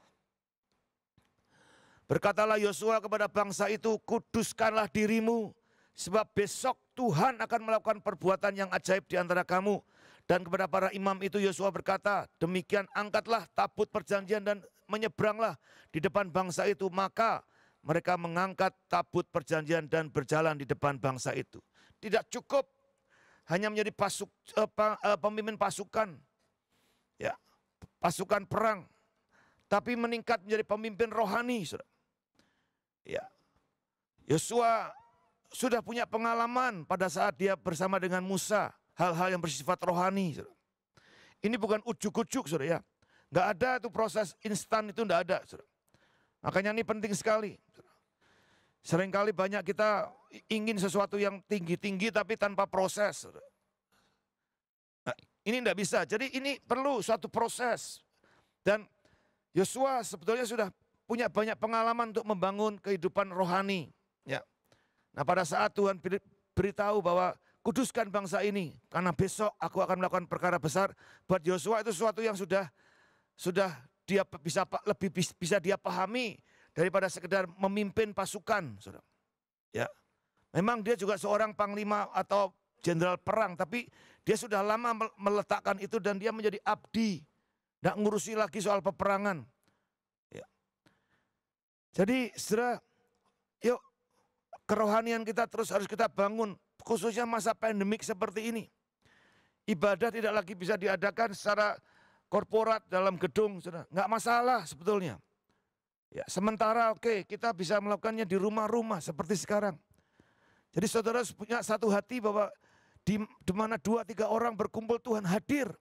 berkatalah Yosua kepada bangsa itu, kuduskanlah dirimu, sebab besok Tuhan akan melakukan perbuatan yang ajaib di antara kamu. Dan kepada para imam itu Yosua berkata, demikian angkatlah tabut perjanjian dan menyeberanglah di depan bangsa itu. Maka mereka mengangkat tabut perjanjian dan berjalan di depan bangsa itu. Tidak cukup hanya menjadi pasuk, uh, pemimpin pasukan, ya, pasukan perang, tapi meningkat menjadi pemimpin rohani, saudara. Ya, Yosua sudah punya pengalaman pada saat dia bersama dengan Musa, hal-hal yang bersifat rohani. Saudara. Ini bukan ujuk-ujuk, saudara, ya. Nggak ada itu proses instan, itu nggak ada, saudara. Makanya ini penting sekali. Saudara. Seringkali banyak kita ingin sesuatu yang tinggi-tinggi tapi tanpa proses. Saudara. Nah, ini nggak bisa, jadi ini perlu suatu proses. Dan Yosua sebetulnya sudah punya banyak pengalaman untuk membangun kehidupan rohani. Ya. Nah pada saat Tuhan beritahu bahwa kuduskan bangsa ini karena besok aku akan melakukan perkara besar, buat Yosua itu sesuatu yang sudah sudah dia bisa lebih bisa dia pahami daripada sekedar memimpin pasukan, saudara. Ya, memang dia juga seorang panglima atau jenderal perang, tapi dia sudah lama meletakkan itu dan dia menjadi abdi, tidak ngurusi lagi soal peperangan. Ya. Jadi saudara, yuk. Kerohanian kita terus harus kita bangun, khususnya masa pandemik seperti ini. Ibadah tidak lagi bisa diadakan secara korporat dalam gedung, saudara. Nggak masalah sebetulnya. Ya, sementara oke okay, kita bisa melakukannya di rumah-rumah seperti sekarang. Jadi saudara punya satu hati bahwa di, di mana dua tiga orang berkumpul Tuhan hadir.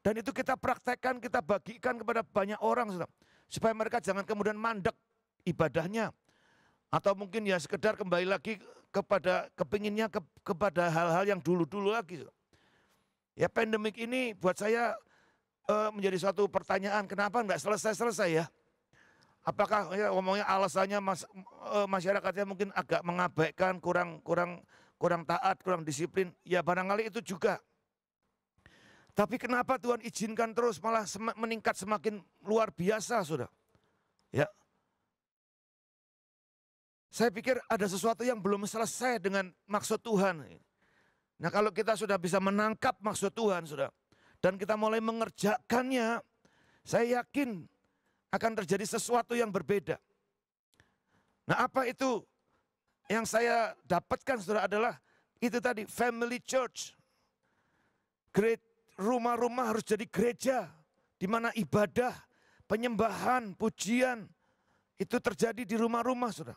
Dan itu kita praktekkan, kita bagikan kepada banyak orang, saudara. Supaya mereka jangan kemudian mandek ibadahnya. Atau mungkin ya sekedar kembali lagi kepada kepinginnya ke, kepada hal-hal yang dulu-dulu lagi. Saudara. Ya pandemik ini buat saya uh, menjadi suatu pertanyaan, kenapa enggak selesai-selesai ya? Apakah ya ngomongnya alasannya mas, uh, masyarakatnya mungkin agak mengabaikan, kurang kurang kurang taat, kurang disiplin? Ya barangkali itu juga. Tapi kenapa Tuhan izinkan terus malah sem meningkat semakin luar biasa, saudara? Ya, saya pikir ada sesuatu yang belum selesai dengan maksud Tuhan. Nah kalau kita sudah bisa menangkap maksud Tuhan, saudara, dan kita mulai mengerjakannya, saya yakin akan terjadi sesuatu yang berbeda. Nah apa itu yang saya dapatkan, saudara, adalah itu tadi, family church. Great. Rumah-rumah harus jadi gereja, di mana ibadah, penyembahan, pujian, itu terjadi di rumah-rumah, saudara.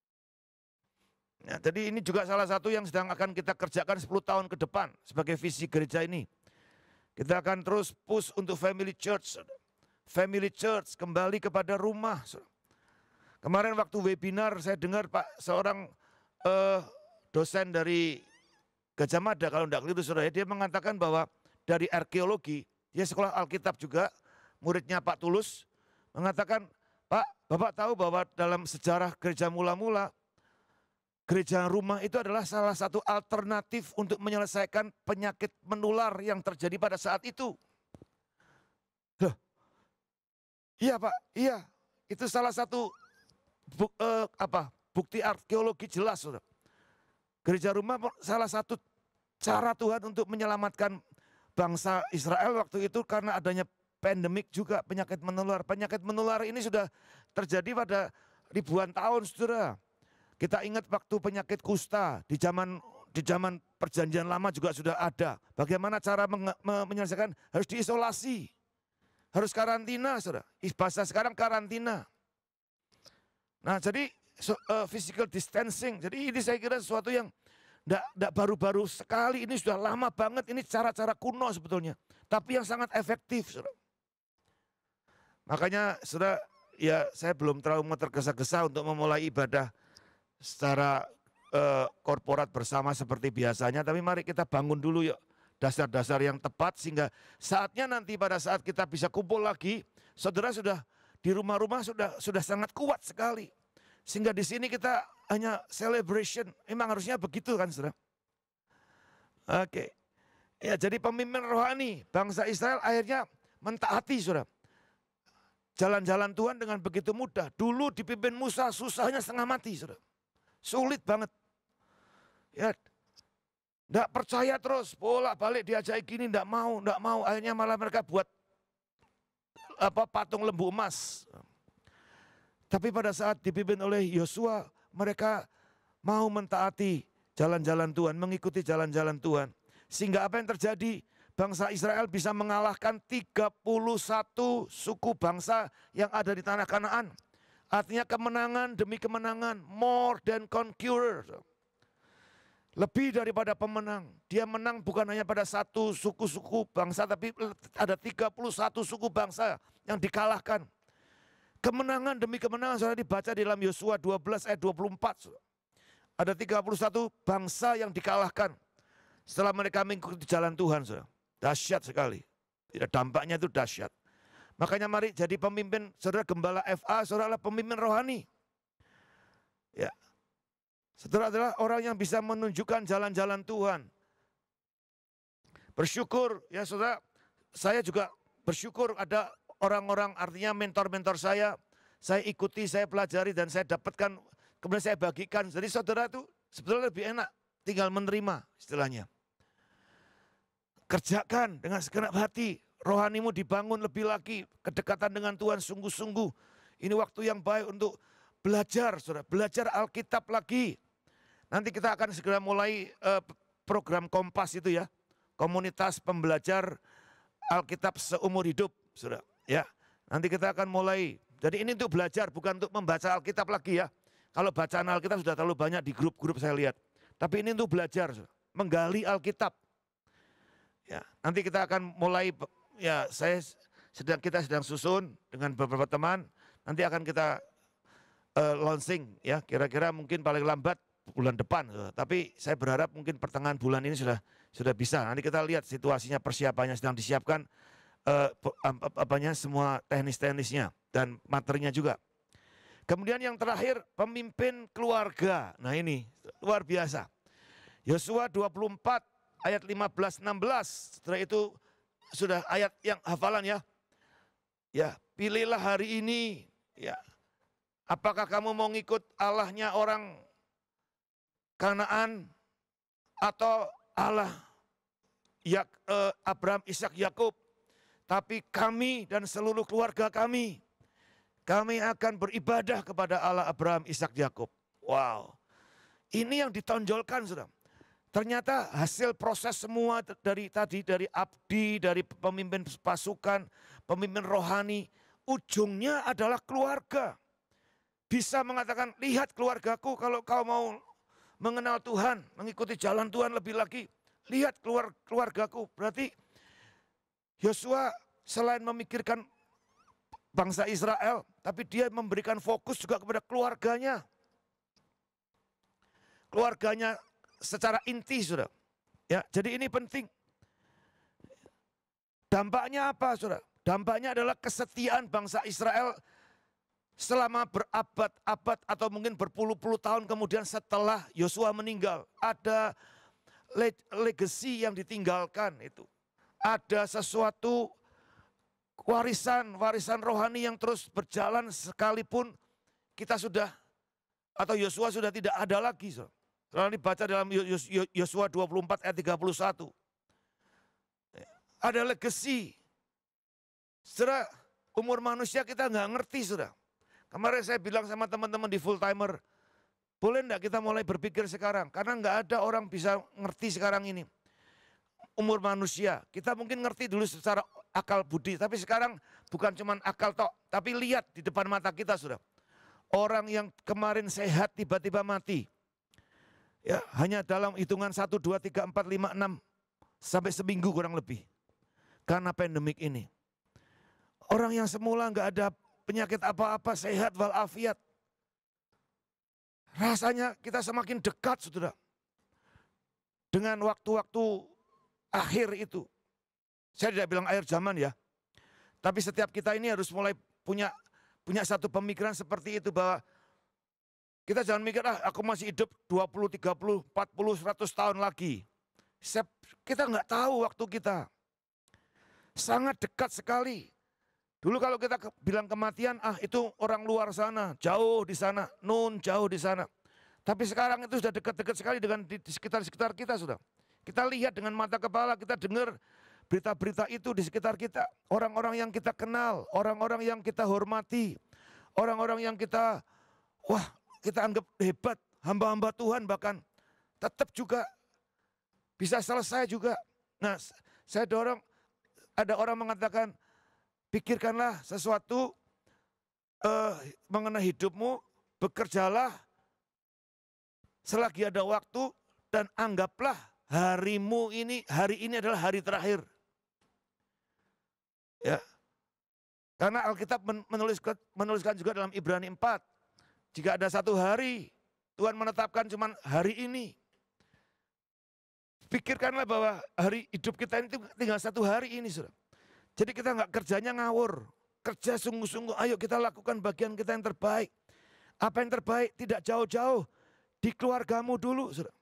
Ya, jadi ini juga salah satu yang sedang akan kita kerjakan sepuluh tahun ke depan sebagai visi gereja ini. Kita akan terus push untuk family church, saudara. Family church kembali kepada rumah, saudara. Kemarin waktu webinar saya dengar Pak seorang uh, dosen dari Gajah Mada, kalau tidak keliru, saudara, dia mengatakan bahwa dari arkeologi, dia sekolah Alkitab juga, muridnya Pak Tulus, mengatakan, Pak, Bapak tahu bahwa dalam sejarah gereja mula-mula, gereja rumah itu adalah salah satu alternatif untuk menyelesaikan penyakit menular yang terjadi pada saat itu. Loh, iya Pak, iya, itu salah satu bu, eh, apa, bukti arkeologi jelas. Saudara. Gereja rumah salah satu cara Tuhan untuk menyelamatkan bangsa Israel waktu itu karena adanya pandemik juga, penyakit menular. Penyakit menular ini sudah terjadi pada ribuan tahun, saudara. Kita ingat waktu penyakit kusta di zaman di zaman perjanjian lama juga sudah ada. Bagaimana cara menyelesaikan? Harus diisolasi, harus karantina, saudara. Bahasa sekarang karantina. Nah jadi so, uh, physical distancing. Jadi ini saya kira sesuatu yang Tidak baru-baru sekali, ini sudah lama banget, ini cara-cara kuno sebetulnya. Tapi yang sangat efektif, saudara. Makanya, saudara, ya saya belum terlalu tergesa-gesa untuk memulai ibadah secara uh, korporat bersama seperti biasanya. Tapi mari kita bangun dulu yuk, dasar-dasar yang tepat. Sehingga saatnya nanti pada saat kita bisa kumpul lagi, saudara sudah di rumah-rumah sudah sudah sangat kuat sekali. Sehingga di sini kita hanya celebration, memang harusnya begitu kan saudara. Oke, ya jadi pemimpin rohani bangsa Israel akhirnya mentaati saudara. Jalan-jalan Tuhan dengan begitu mudah. Dulu dipimpin Musa susahnya setengah mati saudara. Sulit banget. Ya, tidak percaya terus, bolak-balik diajak gini, tidak mau, tidak mau. Akhirnya malah mereka buat apa patung lembu emas. Tapi pada saat dipimpin oleh Yosua, mereka mau mentaati jalan-jalan Tuhan, mengikuti jalan-jalan Tuhan. Sehingga apa yang terjadi? Bangsa Israel bisa mengalahkan tiga puluh satu suku bangsa yang ada di tanah Kanaan. Artinya kemenangan demi kemenangan, more than conqueror. Lebih daripada pemenang. Dia menang bukan hanya pada satu suku-suku bangsa, tapi ada tiga puluh satu suku bangsa yang dikalahkan. Kemenangan demi kemenangan, saudara, dibaca di dalam Yosua dua belas ayat dua puluh empat. Saudara. Ada tiga puluh satu bangsa yang dikalahkan setelah mereka mengikuti jalan Tuhan. Saudara. Dahsyat sekali. Tidak, dampaknya itu dahsyat. Makanya mari jadi pemimpin, saudara, gembala F A, saudara adalah pemimpin rohani. Ya. Saudara adalah orang yang bisa menunjukkan jalan-jalan Tuhan. Bersyukur, ya saudara, saya juga bersyukur ada orang-orang, artinya mentor-mentor saya, saya ikuti, saya pelajari, dan saya dapatkan, kemudian saya bagikan. Jadi saudara itu sebetulnya lebih enak, tinggal menerima istilahnya. Kerjakan dengan segenap hati, rohanimu dibangun lebih lagi, kedekatan dengan Tuhan sungguh-sungguh. Ini waktu yang baik untuk belajar, saudara, belajar Alkitab lagi. Nanti kita akan segera mulai uh, program Kompas itu ya, komunitas pembelajar Alkitab seumur hidup, saudara. Ya, nanti kita akan mulai. Jadi ini untuk belajar, bukan untuk membaca Alkitab lagi ya. Kalau bacaan Alkitab sudah terlalu banyak di grup-grup saya lihat. Tapi ini untuk belajar, menggali Alkitab. Ya, nanti kita akan mulai ya saya sedang kita sedang susun dengan beberapa teman, nanti akan kita uh, launching ya, kira-kira mungkin paling lambat bulan depan. Tapi saya berharap mungkin pertengahan bulan ini sudah sudah bisa. Nanti kita lihat situasinya, persiapannya sedang disiapkan, uh, apanya semua teknis-teknisnya dan materinya juga. Kemudian yang terakhir, pemimpin keluarga. Nah ini luar biasa. Yosua dua puluh empat ayat lima belas enam belas. Setelah itu sudah ayat yang hafalan ya. Ya, pilihlah hari ini, ya. Apakah kamu mau ngikut Allahnya orang Kanaan atau Allah ya, eh, Abraham, Ishak, Yakub? Tapi kami dan seluruh keluarga kami, kami akan beribadah kepada Allah Abraham, Ishak, Yakub. Wow, ini yang ditonjolkan, saudara. Ternyata hasil proses semua dari tadi, dari abdi, dari pemimpin pasukan, pemimpin rohani, ujungnya adalah keluarga. Bisa mengatakan, lihat keluargaku, kalau kau mau mengenal Tuhan, mengikuti jalan Tuhan lebih lagi, lihat keluar, keluargaku. Berarti Yosua selain memikirkan bangsa Israel, tapi dia memberikan fokus juga kepada keluarganya. Keluarganya secara inti, saudara. Ya, jadi ini penting. Dampaknya apa, saudara? Dampaknya adalah kesetiaan bangsa Israel selama berabad-abad atau mungkin berpuluh-puluh tahun kemudian setelah Yosua meninggal. Ada legacy yang ditinggalkan itu. Ada sesuatu warisan, warisan rohani yang terus berjalan sekalipun kita sudah, atau Yosua sudah tidak ada lagi, saudara. Kalau dibaca dalam Yosua dua puluh empat ayat tiga puluh satu. Ada legacy. Saudara, umur manusia kita nggak ngerti, saudara. Kemarin saya bilang sama teman-teman di full timer, boleh enggak kita mulai berpikir sekarang? Karena nggak ada orang bisa ngerti sekarang ini. Umur manusia, kita mungkin ngerti dulu secara akal budi, tapi sekarang bukan cuma akal tok, tapi lihat di depan mata kita, saudara. Orang yang kemarin sehat tiba-tiba mati. Ya, hanya dalam hitungan satu, dua, tiga, empat, lima, enam sampai seminggu kurang lebih. Karena pandemik ini. Orang yang semula nggak ada penyakit apa-apa, sehat walafiat. Rasanya kita semakin dekat, saudara. Dengan waktu-waktu akhir itu. Saya tidak bilang akhir zaman ya. Tapi setiap kita ini harus mulai punya punya satu pemikiran seperti itu, bahwa kita jangan mikir, ah aku masih hidup dua puluh, tiga puluh, empat puluh, seratus tahun lagi. Kita nggak tahu waktu kita. Sangat dekat sekali. Dulu kalau kita bilang kematian, ah itu orang luar sana, jauh di sana, nun jauh di sana. Tapi sekarang itu sudah dekat-dekat sekali dengan di sekitar-sekitar kita sudah. Kita lihat dengan mata kepala, kita dengar berita-berita itu di sekitar kita. Orang-orang yang kita kenal, orang-orang yang kita hormati, orang-orang yang kita, wah, kita anggap hebat, hamba-hamba Tuhan bahkan tetap juga bisa selesai juga. Nah, saya dorong, ada orang mengatakan, pikirkanlah sesuatu uh, mengenai hidupmu, bekerjalah selagi ada waktu, dan anggaplah harimu ini, hari ini adalah hari terakhir. Ya, karena Alkitab menuliskan, menuliskan juga dalam Ibrani empat, jika ada satu hari, Tuhan menetapkan cuma hari ini. Pikirkanlah bahwa hari hidup kita ini tinggal satu hari ini, saudara. Jadi kita nggak kerjanya ngawur, kerja sungguh-sungguh. Ayo kita lakukan bagian kita yang terbaik. Apa yang terbaik? Tidak jauh-jauh di keluargamu dulu, saudara.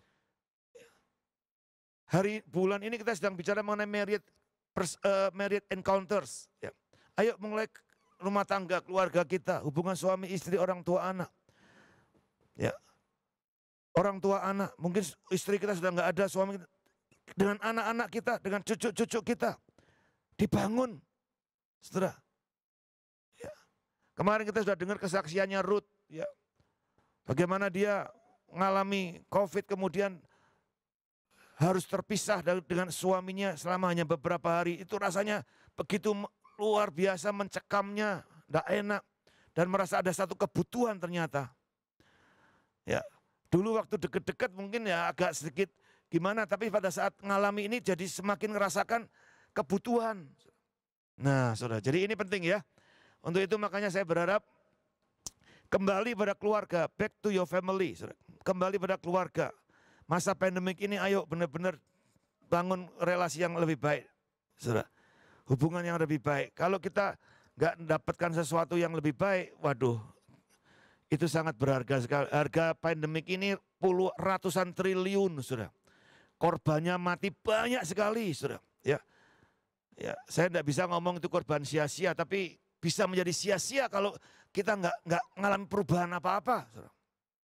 Hari bulan ini kita sedang bicara mengenai married, uh, married encounters. Ya. Ayo mulai rumah tangga, keluarga kita, hubungan suami istri, orang tua anak. Ya. Orang tua anak, mungkin istri kita sudah nggak ada, suami kita, dengan anak-anak kita, dengan cucu-cucu kita, dibangun, saudara. Ya. Kemarin kita sudah dengar kesaksiannya Ruth, ya. Bagaimana dia mengalami COVID, kemudian harus terpisah dengan suaminya selama hanya beberapa hari. Itu rasanya begitu luar biasa, mencekamnya, tidak enak, dan merasa ada satu kebutuhan ternyata. Ya, dulu waktu deket-deket mungkin ya agak sedikit gimana, tapi pada saat mengalami ini jadi semakin ngerasakan kebutuhan. Nah, saudara, jadi ini penting ya. Untuk itu makanya saya berharap kembali pada keluarga, back to your family, saudara. Kembali pada keluarga. Masa pandemik ini ayo benar-benar bangun relasi yang lebih baik, saudara. Hubungan yang lebih baik. Kalau kita nggak mendapatkan sesuatu yang lebih baik, waduh, itu sangat berharga sekali. Harga pandemik ini puluh ratusan triliun, saudara. Korbannya mati banyak sekali, saudara. Ya, ya, saya tidak bisa ngomong itu korban sia-sia, tapi bisa menjadi sia-sia kalau kita nggak nggak mengalami perubahan apa-apa, saudara.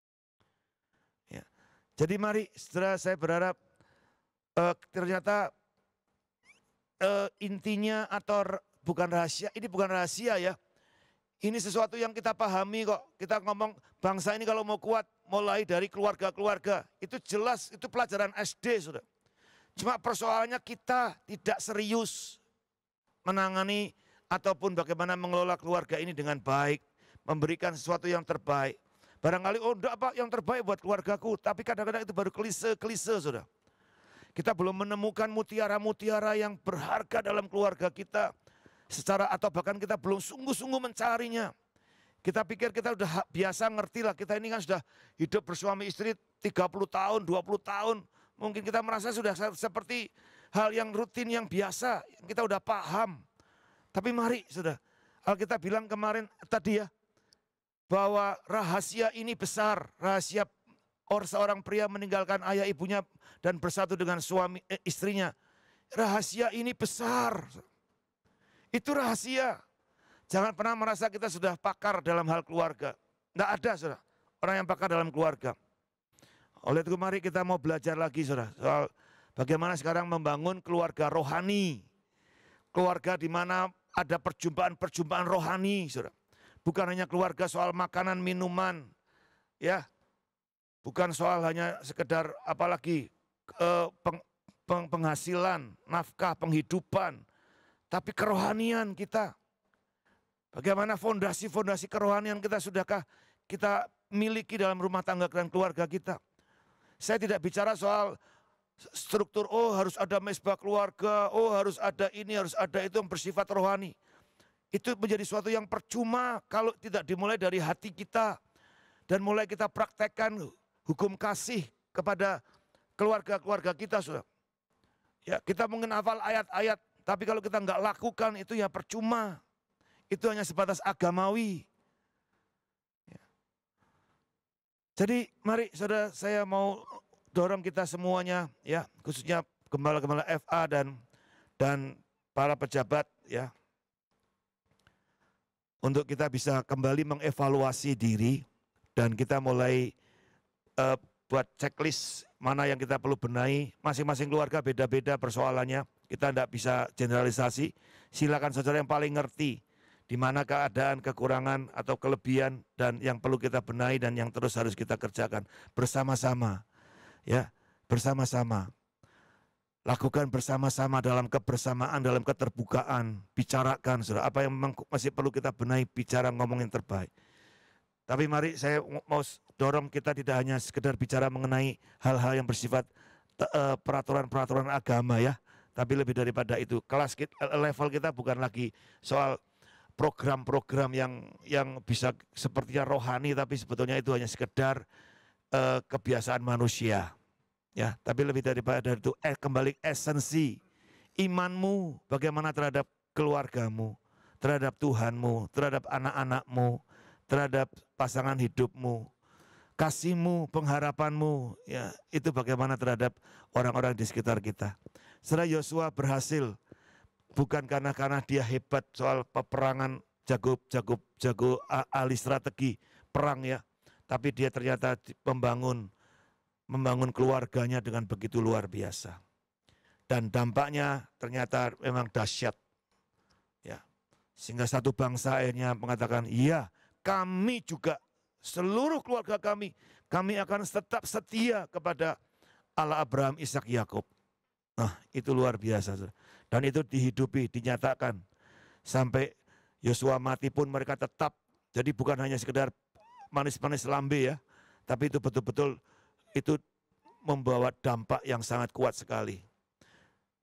Ya. Jadi mari, saudara, saya berharap uh, ternyata uh, intinya atau bukan rahasia, ini bukan rahasia ya. Ini sesuatu yang kita pahami kok. Kita ngomong bangsa ini kalau mau kuat mulai dari keluarga-keluarga. Itu jelas, itu pelajaran S D sudah. Cuma persoalannya kita tidak serius menangani ataupun bagaimana mengelola keluarga ini dengan baik. Memberikan sesuatu yang terbaik. Barangkali oh enggak Pak yang terbaik buat keluargaku. Tapi kadang-kadang itu baru klise-klise sudah. Kita belum menemukan mutiara-mutiara yang berharga dalam keluarga kita. Secara atau bahkan kita belum sungguh-sungguh mencarinya. Kita pikir kita udah biasa ngerti lah, kita ini kan sudah hidup bersuami istri tiga puluh tahun, dua puluh tahun. Mungkin kita merasa sudah seperti hal yang rutin, yang biasa, kita udah paham. Tapi mari sudah, Alkitab bilang kemarin tadi ya, bahwa rahasia ini besar, rahasia orang seorang pria meninggalkan ayah ibunya dan bersatu dengan suami eh, istrinya. Rahasia ini besar. Itu rahasia. Jangan pernah merasa kita sudah pakar dalam hal keluarga. Tidak ada saudara, orang yang pakar dalam keluarga. Oleh itu mari kita mau belajar lagi saudara, soal bagaimana sekarang membangun keluarga rohani. Keluarga di mana ada perjumpaan-perjumpaan rohani saudara. Bukan hanya keluarga soal makanan, minuman. Ya, bukan soal hanya sekedar apalagi eh, peng, peng, penghasilan, nafkah, penghidupan. Tapi kerohanian kita, bagaimana fondasi-fondasi kerohanian kita sudahkah kita miliki dalam rumah tangga dan keluarga kita. Saya tidak bicara soal struktur, oh harus ada mesbah keluarga, oh harus ada ini, harus ada itu yang bersifat rohani. Itu menjadi sesuatu yang percuma kalau tidak dimulai dari hati kita. Dan mulai kita praktekkan hukum kasih kepada keluarga-keluarga kita. Saudara. Ya, kita mungkin hafal ayat-ayat. Tapi kalau kita nggak lakukan itu ya percuma. Itu hanya sebatas agamawi. Ya. Jadi mari saudara saya mau dorong kita semuanya ya. Khususnya gembala-gembala F A dan dan para pejabat ya. Untuk kita bisa kembali mengevaluasi diri. Dan kita mulai uh, buat checklist mana yang kita perlu benahi. Masing-masing keluarga beda-beda persoalannya. Kita tidak bisa generalisasi, silakan saudara yang paling ngerti di mana keadaan, kekurangan atau kelebihan dan yang perlu kita benahi dan yang terus harus kita kerjakan bersama-sama. Ya, bersama-sama. Lakukan bersama-sama dalam kebersamaan, dalam keterbukaan, bicarakan saudara, apa yang memang masih perlu kita benahi, bicara ngomong yang terbaik. Tapi mari saya mau dorong kita tidak hanya sekedar bicara mengenai hal-hal yang bersifat peraturan-peraturan agama ya. Tapi lebih daripada itu, kelas kita, level kita bukan lagi soal program-program yang yang bisa sepertinya rohani, tapi sebetulnya itu hanya sekedar uh, kebiasaan manusia. Ya, tapi lebih daripada itu, eh, kembali esensi imanmu, bagaimana terhadap keluargamu, terhadap Tuhanmu, terhadap anak-anakmu, terhadap pasangan hidupmu, kasihmu, pengharapanmu, ya itu bagaimana terhadap orang-orang di sekitar kita. Saudara Yosua berhasil bukan karena karena dia hebat soal peperangan, jago jago jago ahli strategi perang ya, tapi dia ternyata membangun membangun keluarganya dengan begitu luar biasa. Dan dampaknya ternyata memang dahsyat. Ya. Sehingga satu bangsa akhirnya mengatakan, "Iya, kami juga seluruh keluarga kami, kami akan tetap setia kepada Allah Abraham, Ishak, Yakub." Nah, itu luar biasa. Dan itu dihidupi, dinyatakan. Sampai Yosua mati pun mereka tetap. Jadi bukan hanya sekedar manis-manis lambe ya. Tapi itu betul-betul itu membawa dampak yang sangat kuat sekali.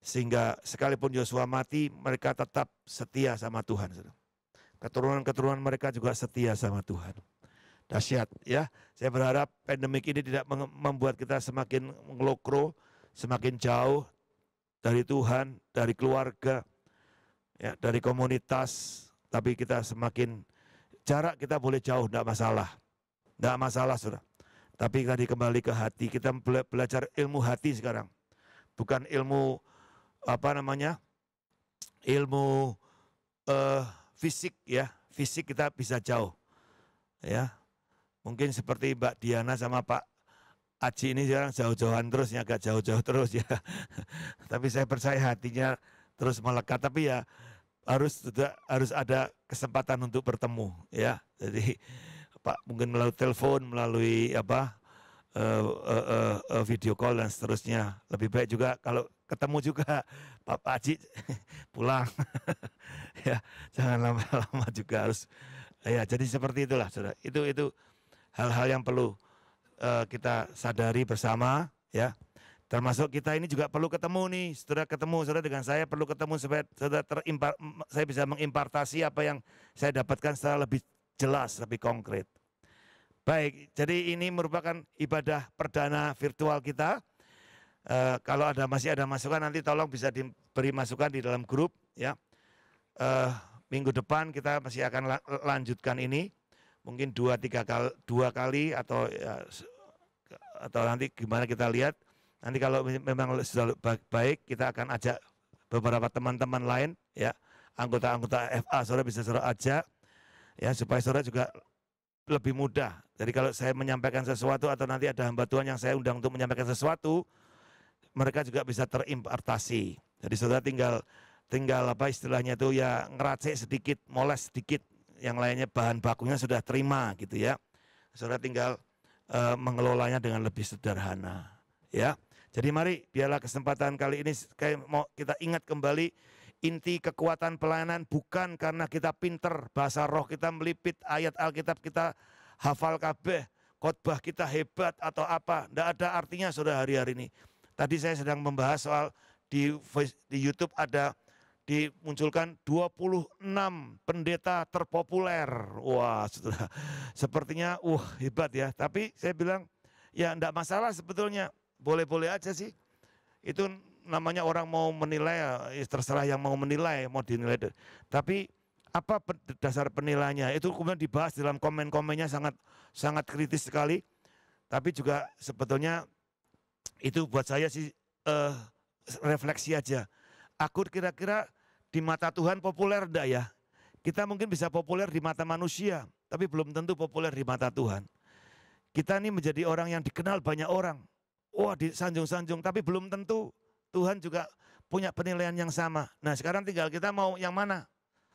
Sehingga sekalipun Yosua mati, mereka tetap setia sama Tuhan. Keturunan-keturunan mereka juga setia sama Tuhan. Dahsyat ya. Saya berharap pandemik ini tidak membuat kita semakin ngelokro, semakin jauh dari Tuhan, dari keluarga, ya, dari komunitas. Tapi kita semakin jarak kita boleh jauh, tidak masalah. Tidak masalah, saudara. Tapi tadi kembali ke hati, kita belajar ilmu hati sekarang. Bukan ilmu, apa namanya, ilmu uh, fisik ya. Fisik kita bisa jauh. Ya. Mungkin seperti Mbak Diana sama Pak Aji ini sekarang jauh-jauhan terus, ya, agak jauh-jauh terus ya. Tapi saya percaya hatinya terus melekat. Tapi ya harus sudah harus ada kesempatan untuk bertemu ya. Jadi Pak mungkin melalui telepon, melalui apa uh, uh, uh, uh, video call dan seterusnya. Lebih baik juga kalau ketemu juga Pak Aji pulang. Ya, jangan lama-lama juga harus. Ya, jadi seperti itulah, saudara. Itu itu hal-hal yang perlu uh, kita sadari bersama, ya. Termasuk kita ini juga perlu ketemu nih, saudara ketemu, saudara dengan saya perlu ketemu supaya saudara terimpar, saya bisa mengimpartasi apa yang saya dapatkan secara lebih jelas, lebih konkret. Baik, jadi ini merupakan ibadah perdana virtual kita. Uh, kalau ada masih ada masukan nanti tolong bisa diberi masukan di dalam grup, ya. Uh, minggu depan kita masih akan la lanjutkan ini. Mungkin dua tiga kali dua kali atau ya, atau nanti gimana kita lihat. Nanti kalau memang sudah baik kita akan ajak beberapa teman-teman lain ya, anggota-anggota F A saudara bisa saudara ajak ya supaya saudara juga lebih mudah. Jadi kalau saya menyampaikan sesuatu atau nanti ada hamba Tuhan yang saya undang untuk menyampaikan sesuatu, mereka juga bisa terimpartasi. Jadi saudara tinggal tinggal apa istilahnya itu ya ngeracik sedikit, moles sedikit. Yang lainnya bahan bakunya sudah terima gitu ya. Saudara tinggal uh, mengelolanya dengan lebih sederhana ya. Jadi mari biarlah kesempatan kali ini kayak mau kita ingat kembali inti kekuatan pelayanan bukan karena kita pinter, bahasa roh kita melipit, ayat Alkitab kita hafal kabeh, khotbah kita hebat atau apa. Tidak ada artinya saudara hari-hari ini. Tadi saya sedang membahas soal di, di YouTube ada dimunculkan dua puluh enam pendeta terpopuler. Wah, saudara, sepertinya wah hebat ya. Tapi saya bilang ya enggak masalah sebetulnya. Boleh-boleh aja sih. Itu namanya orang mau menilai, ya terserah yang mau menilai, mau dinilai. Tapi apa dasar penilaiannya? Itu kemudian dibahas dalam komen-komennya sangat sangat kritis sekali. Tapi juga sebetulnya itu buat saya sih uh, refleksi aja. Aku kira-kira di mata Tuhan populer enggak ya? Kita mungkin bisa populer di mata manusia, tapi belum tentu populer di mata Tuhan. Kita ini menjadi orang yang dikenal banyak orang. Wah, disanjung-sanjung, tapi belum tentu Tuhan juga punya penilaian yang sama. Nah, sekarang tinggal kita mau yang mana?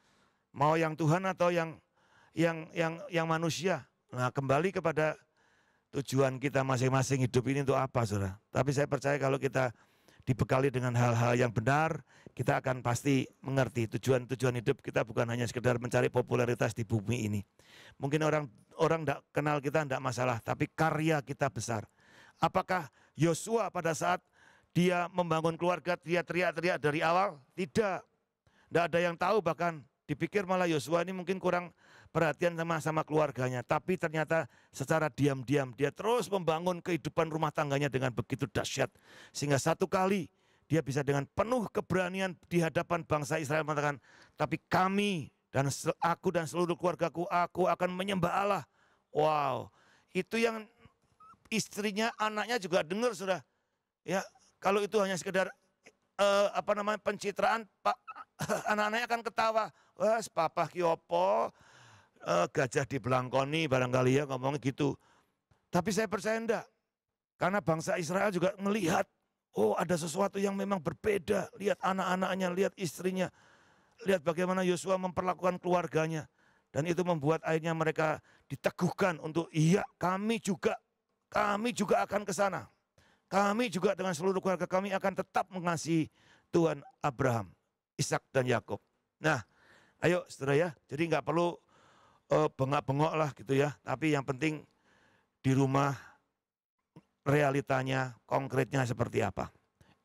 Mau yang Tuhan atau yang yang yang yang manusia? Nah, kembali kepada tujuan kita masing-masing hidup ini untuk apa, saudara? Tapi saya percaya kalau kita dibekali dengan hal-hal yang benar, kita akan pasti mengerti tujuan-tujuan hidup kita bukan hanya sekedar mencari popularitas di bumi ini. Mungkin orang orang tidak kenal kita tidak masalah, tapi karya kita besar. Apakah Yosua pada saat dia membangun keluarga dia teriak-teriak dari awal? Tidak. Tidak ada yang tahu, bahkan dipikir malah Yosua ini mungkin kurang perhatian sama sama keluarganya, tapi ternyata secara diam-diam dia terus membangun kehidupan rumah tangganya dengan begitu dahsyat, sehingga satu kali dia bisa dengan penuh keberanian di hadapan bangsa Israel mengatakan, tapi kami dan aku dan seluruh keluargaku, aku akan menyembah Allah. Wow, itu yang istrinya, anaknya juga dengar sudah. Ya, kalau itu hanya sekedar uh, apa namanya pencitraan, Pak, anak-anaknya akan ketawa. Wah, papa kiopo. Uh, gajah di belangkoni barangkali ya ngomongnya gitu. Tapi saya percaya enggak. Karena bangsa Israel juga melihat, oh ada sesuatu yang memang berbeda. Lihat anak-anaknya, lihat istrinya. Lihat bagaimana Yosua memperlakukan keluarganya. Dan itu membuat akhirnya mereka diteguhkan untuk, iya kami juga, kami juga akan ke sana. Kami juga dengan seluruh keluarga kami akan tetap mengasihi Tuhan Abraham, Ishak dan Yakub. Nah, ayo saudara ya, jadi nggak perlu Uh, bengak-bengok lah gitu ya. Tapi yang penting di rumah realitanya, konkretnya seperti apa.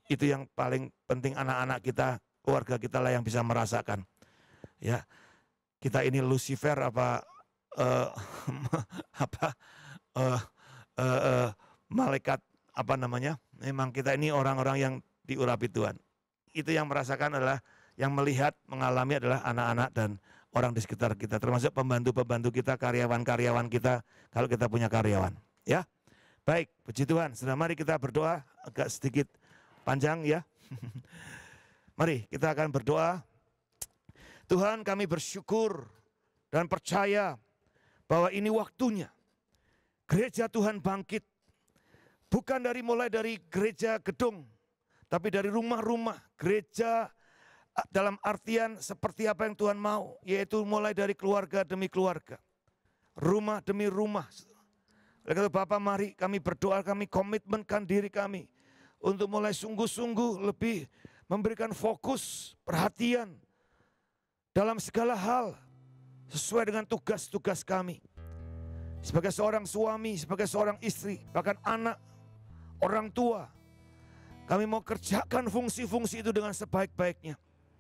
Itu yang paling penting, anak-anak kita, keluarga kita lah yang bisa merasakan. Ya, kita ini Lucifer apa uh, apa uh, uh, uh, malaikat apa namanya? Memang kita ini orang-orang yang diurapi Tuhan. Itu yang merasakan adalah, yang melihat, mengalami adalah anak-anak dan orang di sekitar kita, termasuk pembantu-pembantu kita, karyawan-karyawan kita, kalau kita punya karyawan. Ya, baik, puji Tuhan. Sudah, mari kita berdoa, agak sedikit panjang ya. Mari kita akan berdoa. Tuhan, kami bersyukur dan percaya bahwa ini waktunya gereja Tuhan bangkit. Bukan dari mulai dari gereja gedung, tapi dari rumah-rumah gereja, dalam artian seperti apa yang Tuhan mau, yaitu mulai dari keluarga demi keluarga, rumah demi rumah. Oleh karena itu Bapak, mari kami berdoa, kami komitmenkan diri kami untuk mulai sungguh-sungguh lebih memberikan fokus, perhatian dalam segala hal sesuai dengan tugas-tugas kami. Sebagai seorang suami, sebagai seorang istri, bahkan anak, orang tua, kami mau kerjakan fungsi-fungsi itu dengan sebaik-baiknya.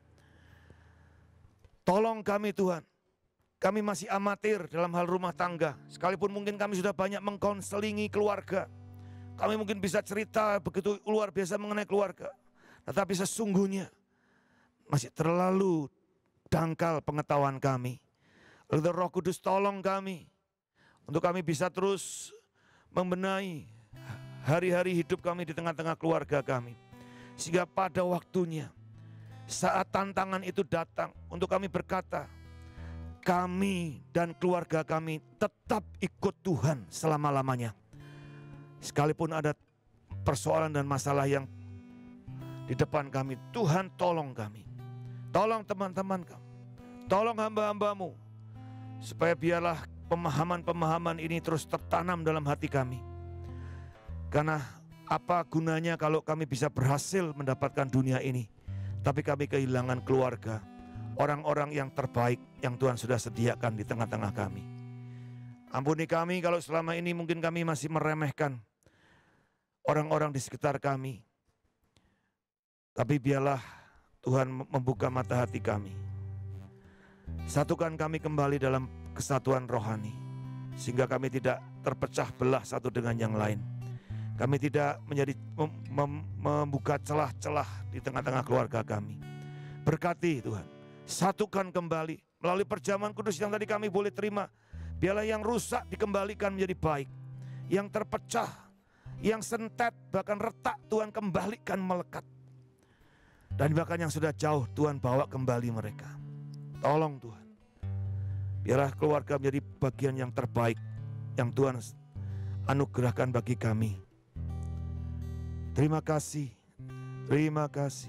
Tolong kami Tuhan, kami masih amatir dalam hal rumah tangga. Sekalipun mungkin kami sudah banyak mengkonselingi keluarga, kami mungkin bisa cerita begitu luar biasa mengenai keluarga, tetapi sesungguhnya masih terlalu dangkal pengetahuan kami. Lalu Roh Kudus tolong kami, untuk kami bisa terus membenahi hari-hari hidup kami di tengah-tengah keluarga kami. Sehingga pada waktunya, saat tantangan itu datang, untuk kami berkata, kami dan keluarga kami tetap ikut Tuhan selama-lamanya. Sekalipun ada persoalan dan masalah yang di depan kami, Tuhan tolong kami. Tolong teman-teman kami, tolong hamba-hambamu, supaya biarlah pemahaman-pemahaman ini terus tertanam dalam hati kami. Karena apa gunanya kalau kami bisa berhasil mendapatkan dunia ini, tapi kami kehilangan keluarga, orang-orang yang terbaik yang Tuhan sudah sediakan di tengah-tengah kami. Ampuni kami kalau selama ini mungkin kami masih meremehkan orang-orang di sekitar kami. Tapi biarlah Tuhan membuka mata hati kami. Satukan kami kembali dalam kesatuan rohani, sehingga kami tidak terpecah belah satu dengan yang lain. Kami tidak menjadi mem, mem, membuka celah-celah di tengah-tengah keluarga kami. Berkati Tuhan, satukan kembali melalui perjamuan kudus yang tadi kami boleh terima. Biarlah yang rusak dikembalikan menjadi baik, yang terpecah, yang sentet, bahkan retak, Tuhan kembalikan melekat. Dan bahkan yang sudah jauh, Tuhan bawa kembali mereka. Tolong Tuhan, biarlah keluarga menjadi bagian yang terbaik yang Tuhan anugerahkan bagi kami. Terima kasih, terima kasih.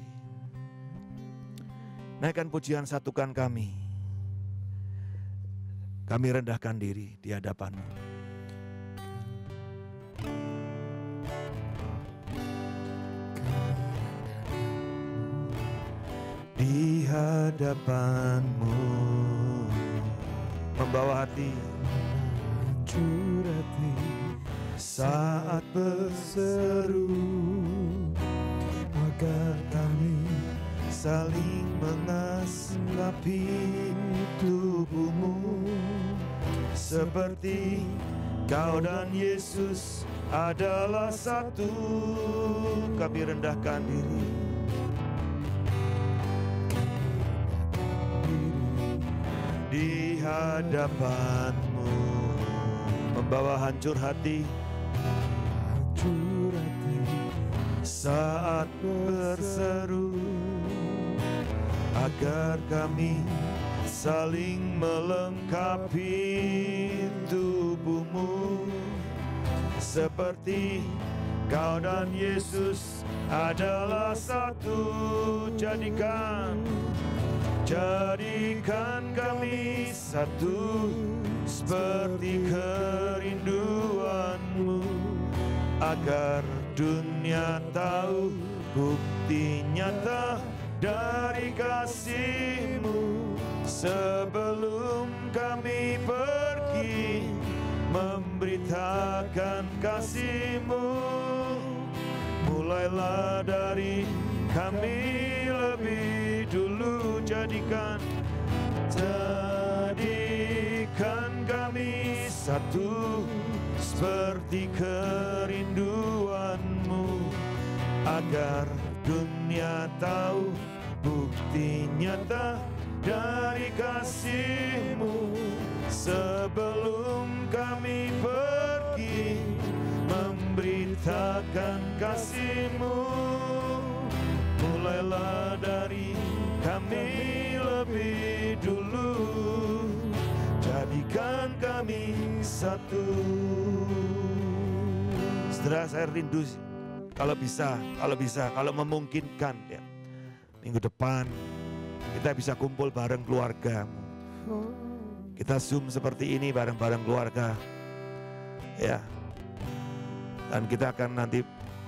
Naikkan pujian, satukan kami. Kami rendahkan diri di hadapan-Mu. Di hadapan-Mu, membawa hati, hancur hati saat berseru, agar kami saling mengasihi tubuh-Mu, seperti Kau dan Yesus adalah satu. Kami rendahkan diri di hadapan-Mu, membawa hancur hati, hancur hati saat berseru, agar kami saling melengkapi tubuh-Mu, seperti Kau dan Yesus adalah satu. Jadikan Jadikan kami satu, seperti kerinduan-Mu, agar dunia tahu bukti nyata dari kasih-Mu. Sebelum kami pergi memberitakan kasih-Mu, mulai mulailah dari kami lebih dulu. Jadikan, jadikan kami satu seperti kerinduanmu, agar dunia tahu bukti nyata dari kasih-Mu. Sebelum kami pergi memberitakan kasih-Mu, mulailah dari kami lebih dulu. Jadikan kami satu. Saudara, saya rindu kalau bisa, kalau bisa, kalau memungkinkan ya, minggu depan kita bisa kumpul bareng keluarga. Kita Zoom seperti ini bareng-bareng keluarga. Ya. Dan kita akan nanti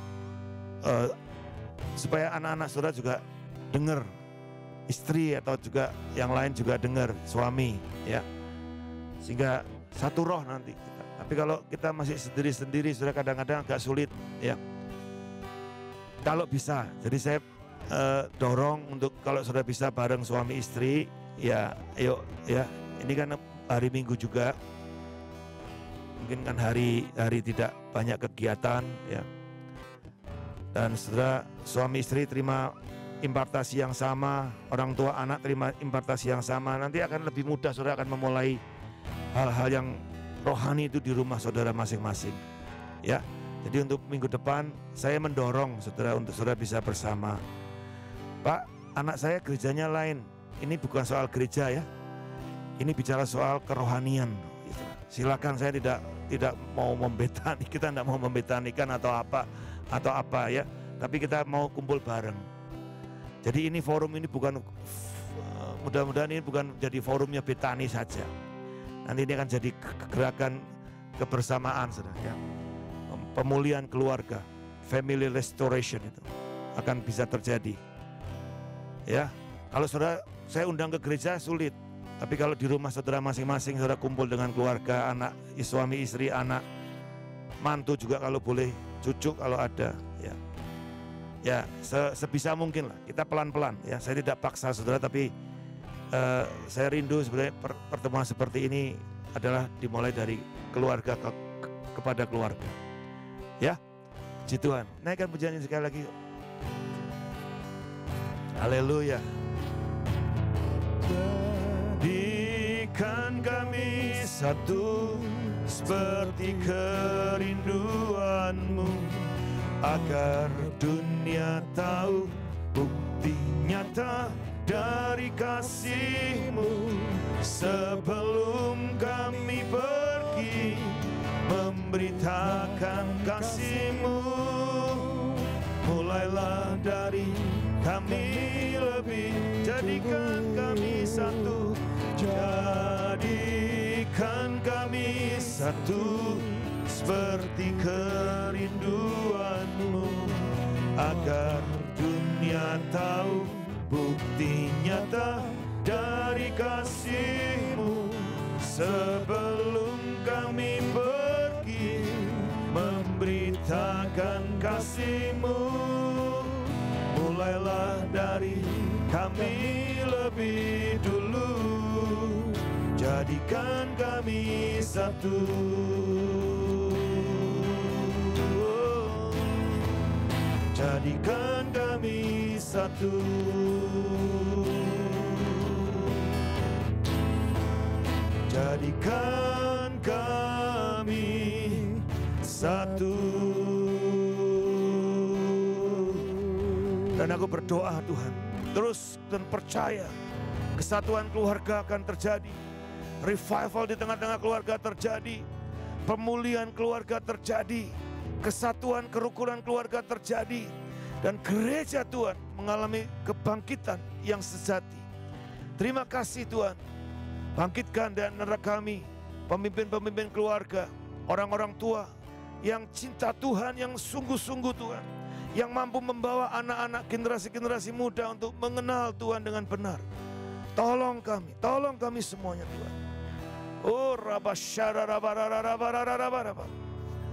uh, supaya anak-anak saudara juga dengar, istri atau juga yang lain juga dengar, suami ya. Sehingga satu roh nanti kita. Tapi kalau kita masih sendiri-sendiri saudara, kadang-kadang agak sulit ya. Kalau bisa, jadi saya uh, dorong untuk kalau saudara bisa bareng suami istri, ya ayo ya. Ini kan hari Minggu juga, mungkin kan hari hari tidak banyak kegiatan ya. Dan saudara, suami istri terima impartasi yang sama, orang tua anak terima impartasi yang sama, nanti akan lebih mudah saudara akan memulai hal-hal yang rohani itu di rumah saudara masing-masing ya. Jadi untuk minggu depan saya mendorong saudara untuk saudara bisa bersama. Pak, anak saya gerejanya lain, ini bukan soal gereja ya, ini bicara soal kerohanian. Silakan, saya tidak tidak mau membetani, kita tidak mau membetanikan atau apa atau apa ya, tapi kita mau kumpul bareng. Jadi ini forum ini bukan, mudah-mudahan ini bukan jadi forumnya betani saja. Nanti ini akan jadi gerakan kebersamaan saudara ya. Pemulihan keluarga, family restoration itu akan bisa terjadi. Ya, kalau saudara saya undang ke gereja sulit. Tapi kalau di rumah saudara masing-masing, saudara kumpul dengan keluarga, anak, suami, istri, anak, mantu juga kalau boleh, cucu kalau ada, ya, ya se sebisa mungkin lah. Kita pelan-pelan, ya. Saya tidak paksa saudara, tapi uh, saya rindu sebenarnya per pertemuan seperti ini adalah dimulai dari keluarga ke ke kepada keluarga, ya. Puji Tuhan. Naikkan pujian ini sekali lagi. Haleluya. Jadikan kami satu seperti kerinduanmu, agar dunia tahu bukti nyata dari kasih-Mu. Sebelum kami pergi memberitakan kasih-Mu, mulailah dari kami lebih. Jadikan kami satu, jadikan kami satu seperti kerinduanmu, agar dunia tahu bukti nyata dari kasih-Mu. Sebelum kami pergi memberitakan kasih-Mu, mulailah dari kami lebih dulu. Jadikan kami satu, jadikan kami satu, jadikan kami satu. Dan aku berdoa Tuhan, terus dan percaya kesatuan keluarga akan terjadi, revival di tengah-tengah keluarga terjadi, pemulihan keluarga terjadi, kesatuan kerukunan keluarga terjadi, dan gereja Tuhan mengalami kebangkitan yang sejati. Terima kasih Tuhan, bangkitkan dan antara kami pemimpin-pemimpin keluarga, orang-orang tua yang cinta Tuhan, yang sungguh-sungguh Tuhan, yang mampu membawa anak-anak generasi-generasi muda untuk mengenal Tuhan dengan benar. Tolong kami, tolong kami semuanya Tuhan. Oh rabasyara rabarara rabarara rabarara.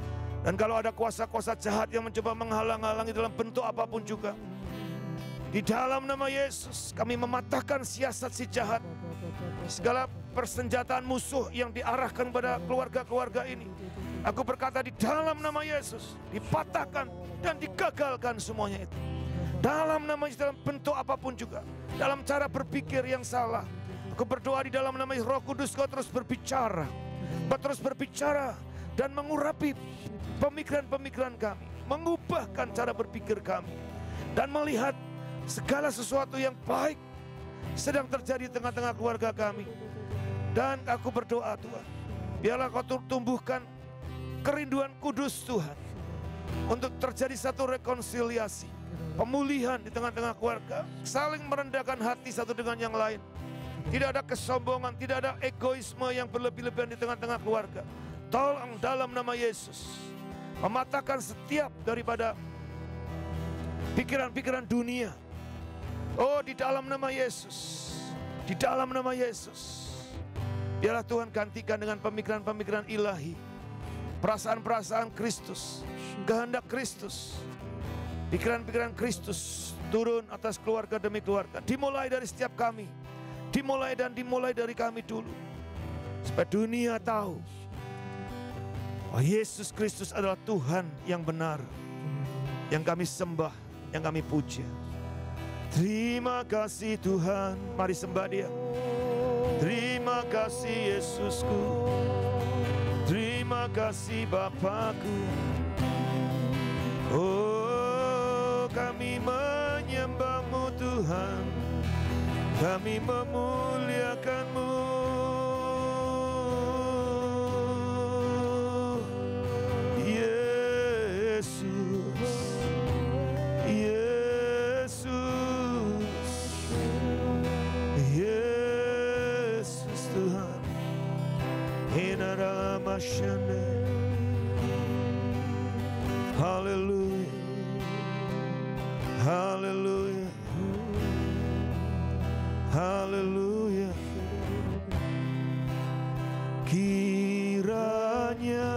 Dan kalau ada kuasa-kuasa jahat yang mencoba menghalang-halangi dalam bentuk apapun juga, di dalam nama Yesus kami mematahkan siasat si jahat. Segala persenjataan musuh yang diarahkan pada keluarga-keluarga ini, aku berkata di dalam nama Yesus dipatahkan dan digagalkan semuanya itu. Dalam nama Yesus, dalam bentuk apapun juga, dalam cara berpikir yang salah, aku berdoa di dalam nama Yesus, Roh Kudus, Kau terus berbicara, Kau terus berbicara dan mengurapi pemikiran-pemikiran kami, mengubahkan cara berpikir kami, dan melihat segala sesuatu yang baik sedang terjadi di tengah-tengah keluarga kami. Dan aku berdoa Tuhan, biarlah Kau tumbuhkan kerinduan kudus Tuhan, untuk terjadi satu rekonsiliasi, pemulihan di tengah-tengah keluarga, saling merendahkan hati satu dengan yang lain. Tidak ada kesombongan, tidak ada egoisme yang berlebih-lebihan di tengah-tengah keluarga. Tolong dalam nama Yesus mematahkan setiap daripada pikiran-pikiran dunia. Oh, di dalam nama Yesus, di dalam nama Yesus, biarlah Tuhan gantikan dengan pemikiran-pemikiran ilahi, perasaan-perasaan Kristus, kehendak Kristus, pikiran-pikiran Kristus turun atas keluarga demi keluarga. Dimulai dari setiap kami, dimulai dan dimulai dari kami dulu, supaya dunia tahu bahwa Yesus Kristus adalah Tuhan yang benar, yang kami sembah, yang kami puja. Terima kasih Tuhan, mari sembah Dia. Terima kasih Yesusku, terima kasih Bapakku. Oh, kami menyembah-Mu Tuhan, kami memuliakan-Mu. Haleluya, haleluya, haleluya. Kiranya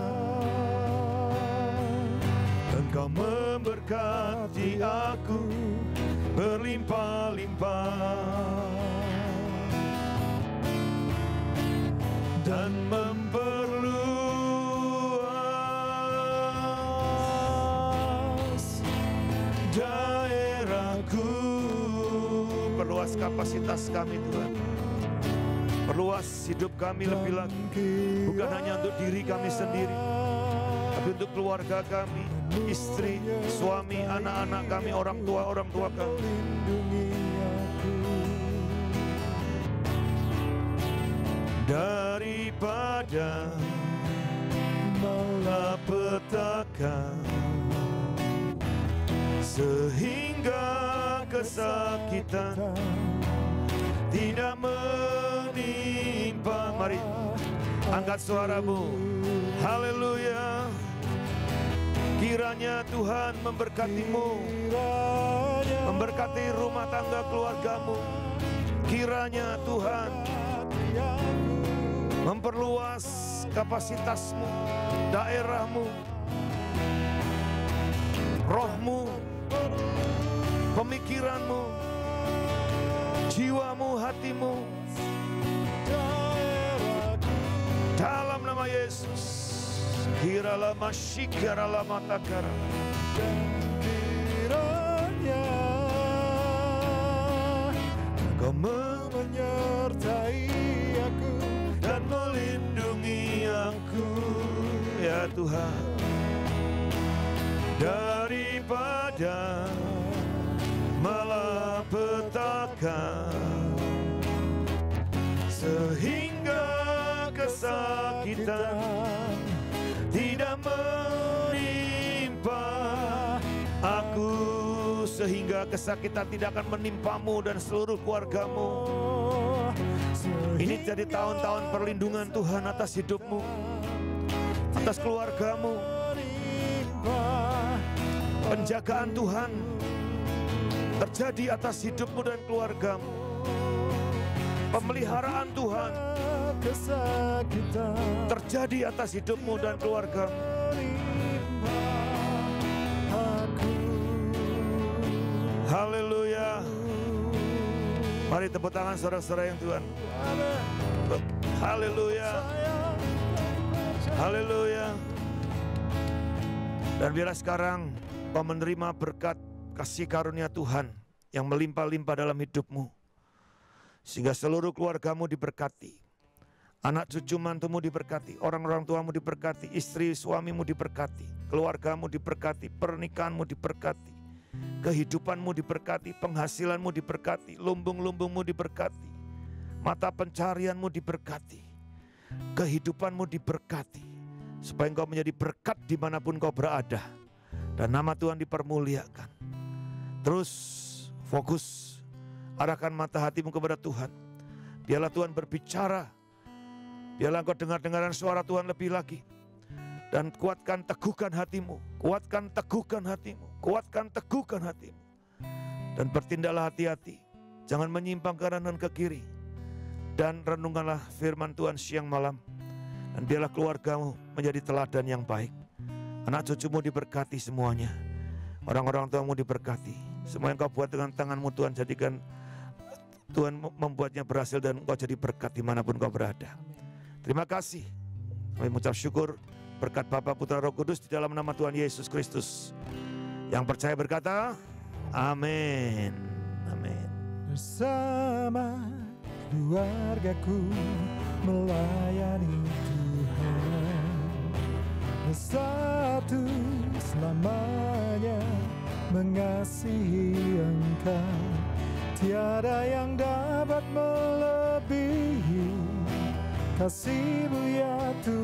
Engkau memberkati aku berlimpah-limpah dan memperluas daerahku. Perluas kapasitas kami Tuhan, perluas hidup kami lebih lagi, bukan hanya untuk diri kami sendiri, tapi untuk keluarga kami, istri, suami, anak-anak kami, orang tua-orang tua kami. Daripada malapetaka sehingga kesakitan tidak menimpa. Mari angkat suaramu, haleluya. Kiranya Tuhan memberkatimu, memberkati rumah tangga keluargamu. Kiranya Tuhan memperluas kapasitasmu, daerahmu, rohmu, pemikiranmu, jiwamu, hatimu, dalam nama Yesus. Kiralah masyikaralah matakara. Kiranya Kau menyertai aku dan melindungi aku, ya Tuhan, daripada malapetaka sehingga kesakitan tidak menimpa aku, sehingga kesakitan tidak akan menimpamu dan seluruh keluargamu. Ini jadi tahun-tahun perlindungan Tuhan atas hidupmu, atas keluargamu. Penjagaan Tuhan terjadi atas hidupmu dan keluargamu. Pemeliharaan Tuhan terjadi atas hidupmu dan keluargamu. Haleluya. Mari tepuk tangan saudara-saudara yang Tuhan. Haleluya. Haleluya. Dan biarlah sekarang kau menerima berkat kasih karunia Tuhan yang melimpah-limpah dalam hidupmu, sehingga seluruh keluargamu diberkati, anak cucu mantumu diberkati, orang-orang tuamu diberkati, istri suamimu diberkati, keluargamu diberkati, pernikahanmu diberkati, kehidupanmu diberkati, penghasilanmu diberkati, lumbung-lumbungmu diberkati, mata pencarianmu diberkati, kehidupanmu diberkati, supaya engkau menjadi berkat dimanapun kau berada, dan nama Tuhan dipermuliakan. Terus fokus, arahkan mata hatimu kepada Tuhan. Biarlah Tuhan berbicara, biarlah engkau dengar-dengaran suara Tuhan lebih lagi. Dan kuatkan, teguhkan hatimu, kuatkan, teguhkan hatimu, kuatkan, teguhkan hatimu. Dan bertindaklah hati-hati, jangan menyimpang ke kanan dan ke kiri. Dan renungkanlah firman Tuhan siang malam. Dan biarlah keluargamu menjadi teladan yang baik. Anak cucumu diberkati semuanya, orang-orang tuamu diberkati. Semua yang kau buat dengan tanganmu Tuhan jadikan, Tuhan membuatnya berhasil dan engkau jadi berkat dimanapun kau berada. Terima kasih. Kami mengucap syukur berkat Bapa, Putra, Roh Kudus di dalam nama Tuhan Yesus Kristus. Yang percaya berkata, amin. Amin. Bersama keluargaku melayani Tuhan, bersatu selamanya mengasihi Engkau. Tiada yang dapat melebihi kasih-Mu ya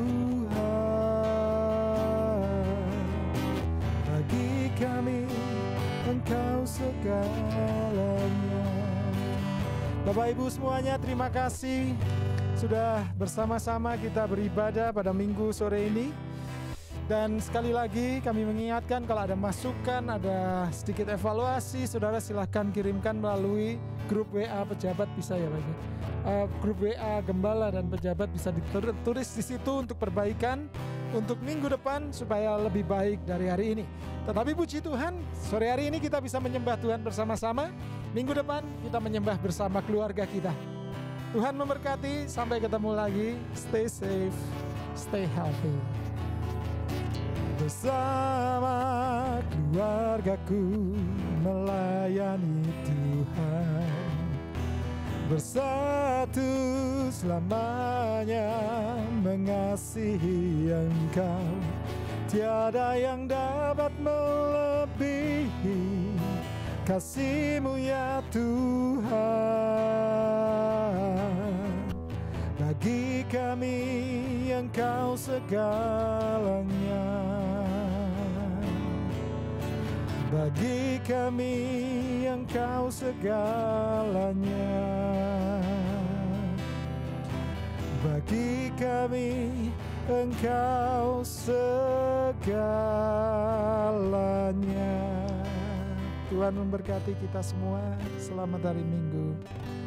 Tuhan. Bagi kami Engkau segalanya. Bapak Ibu semuanya, terima kasih sudah bersama-sama kita beribadah pada minggu sore ini. Dan sekali lagi kami mengingatkan, kalau ada masukan, ada sedikit evaluasi, saudara silahkan kirimkan melalui grup W A pejabat, bisa ya Pak? Uh, grup W A Gembala dan pejabat bisa ditulis di situ untuk perbaikan untuk minggu depan supaya lebih baik dari hari ini. Tetapi puji Tuhan, sore hari ini kita bisa menyembah Tuhan bersama-sama. Minggu depan kita menyembah bersama keluarga kita. Tuhan memberkati, sampai ketemu lagi. Stay safe, stay healthy. Bersama keluargaku melayani Tuhan, bersatu selamanya mengasihi Engkau. Tiada yang dapat melebihi kasih-Mu ya Tuhan. Bagi kami Engkau segalanya. Bagi kami Engkau segalanya. Bagi kami Engkau segalanya. Tuhan memberkati kita semua. Selamat hari Minggu.